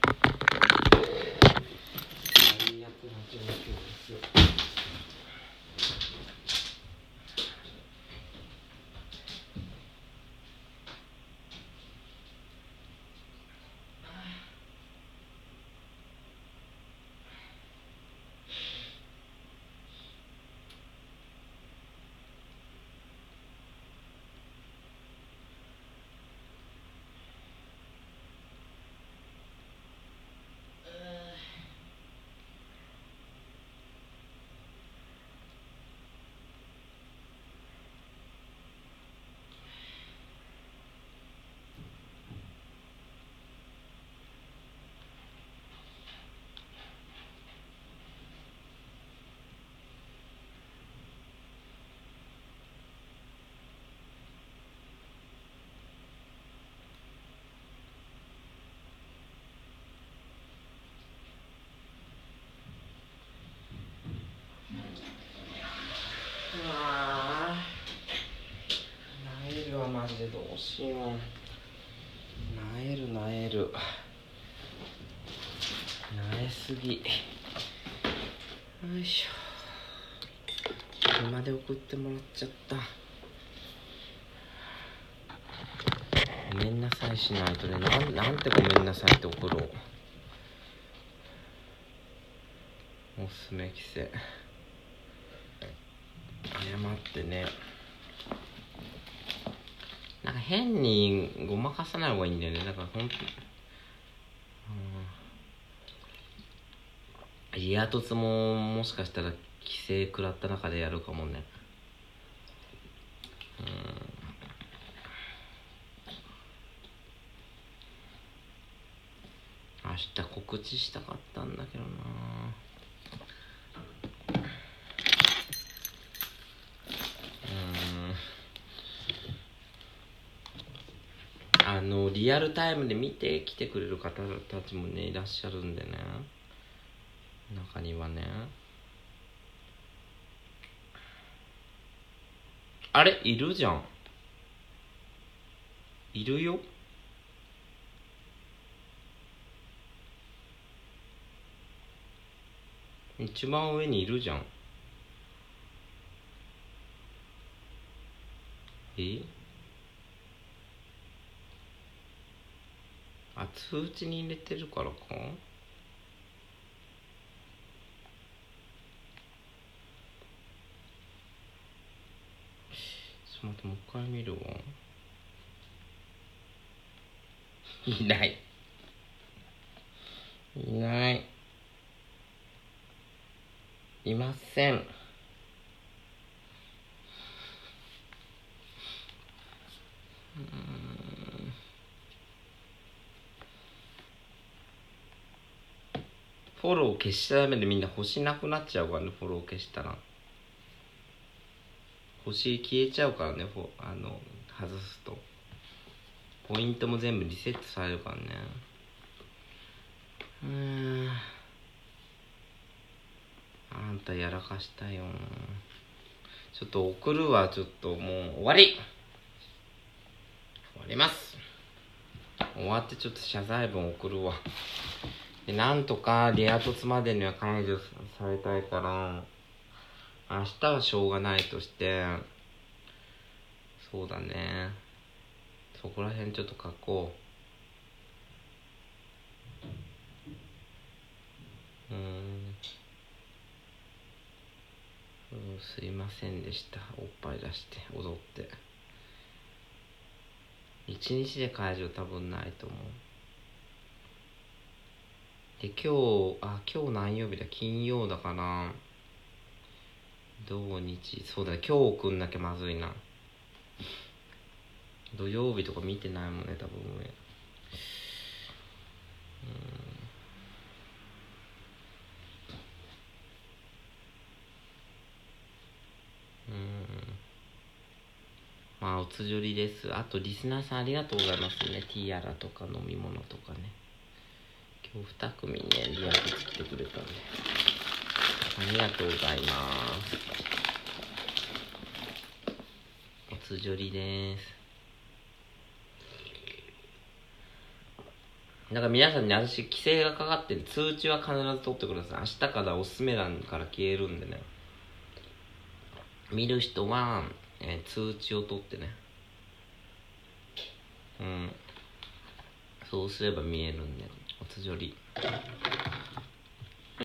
最悪な状況ですよ。ああ、なえるわマジで。どうしよう。なえるなえるなえすぎ。よいしょ。車で送ってもらっちゃった。ごめんなさいしないとね。なん、なんてごめんなさいって送ろう。おすすめ規制謝ってね。なんか変にごまかさない方がいいんだよね。だからほんと、うん、リア凸ももしかしたら規制食らった中でやるかもね。うん、明日告知したかったんだけどな。あのリアルタイムで見て来てくれる方たちもねいらっしゃるんでね、中にはね。あれいるじゃん。いるよ。一番上にいるじゃん。えあ、通知に入れてるからか。ちょっと待って、もう一回見るわ。いないいないいません。うーん、フォロー消しちゃダメで、みんな星なくなっちゃうからね。フォロー消したら星消えちゃうからね。フォあの外すとポイントも全部リセットされるからね。うーん、あんたやらかしたよ。ちょっと送るわ。ちょっともう終わり終わります。終わってちょっと謝罪文送るわ。でなんとかリア凸までには解除されたいから、明日はしょうがないとして、そうだね、そこら辺ちょっと書こう。うーん、うん、すいませんでした。おっぱい出して踊って一日で解除多分ないと思う。で今日あ今日何曜日だ。金曜だから、土日、そうだね、今日送んなきゃまずいな。土曜日とか見てないもんね多分上。 あーおつじょりです。あとリスナーさんありがとうございますね。ティアラとか飲み物とかね。今日に組ねリアク来てくれたんでありがとうございます。おつじょりです。だから皆さんに私規制がかかってる通知は必ず取ってください。明日からおすすめ欄から消えるんでね。見る人は、えー、通知を取ってね。うん。そうすれば見えるんで、おつじょり。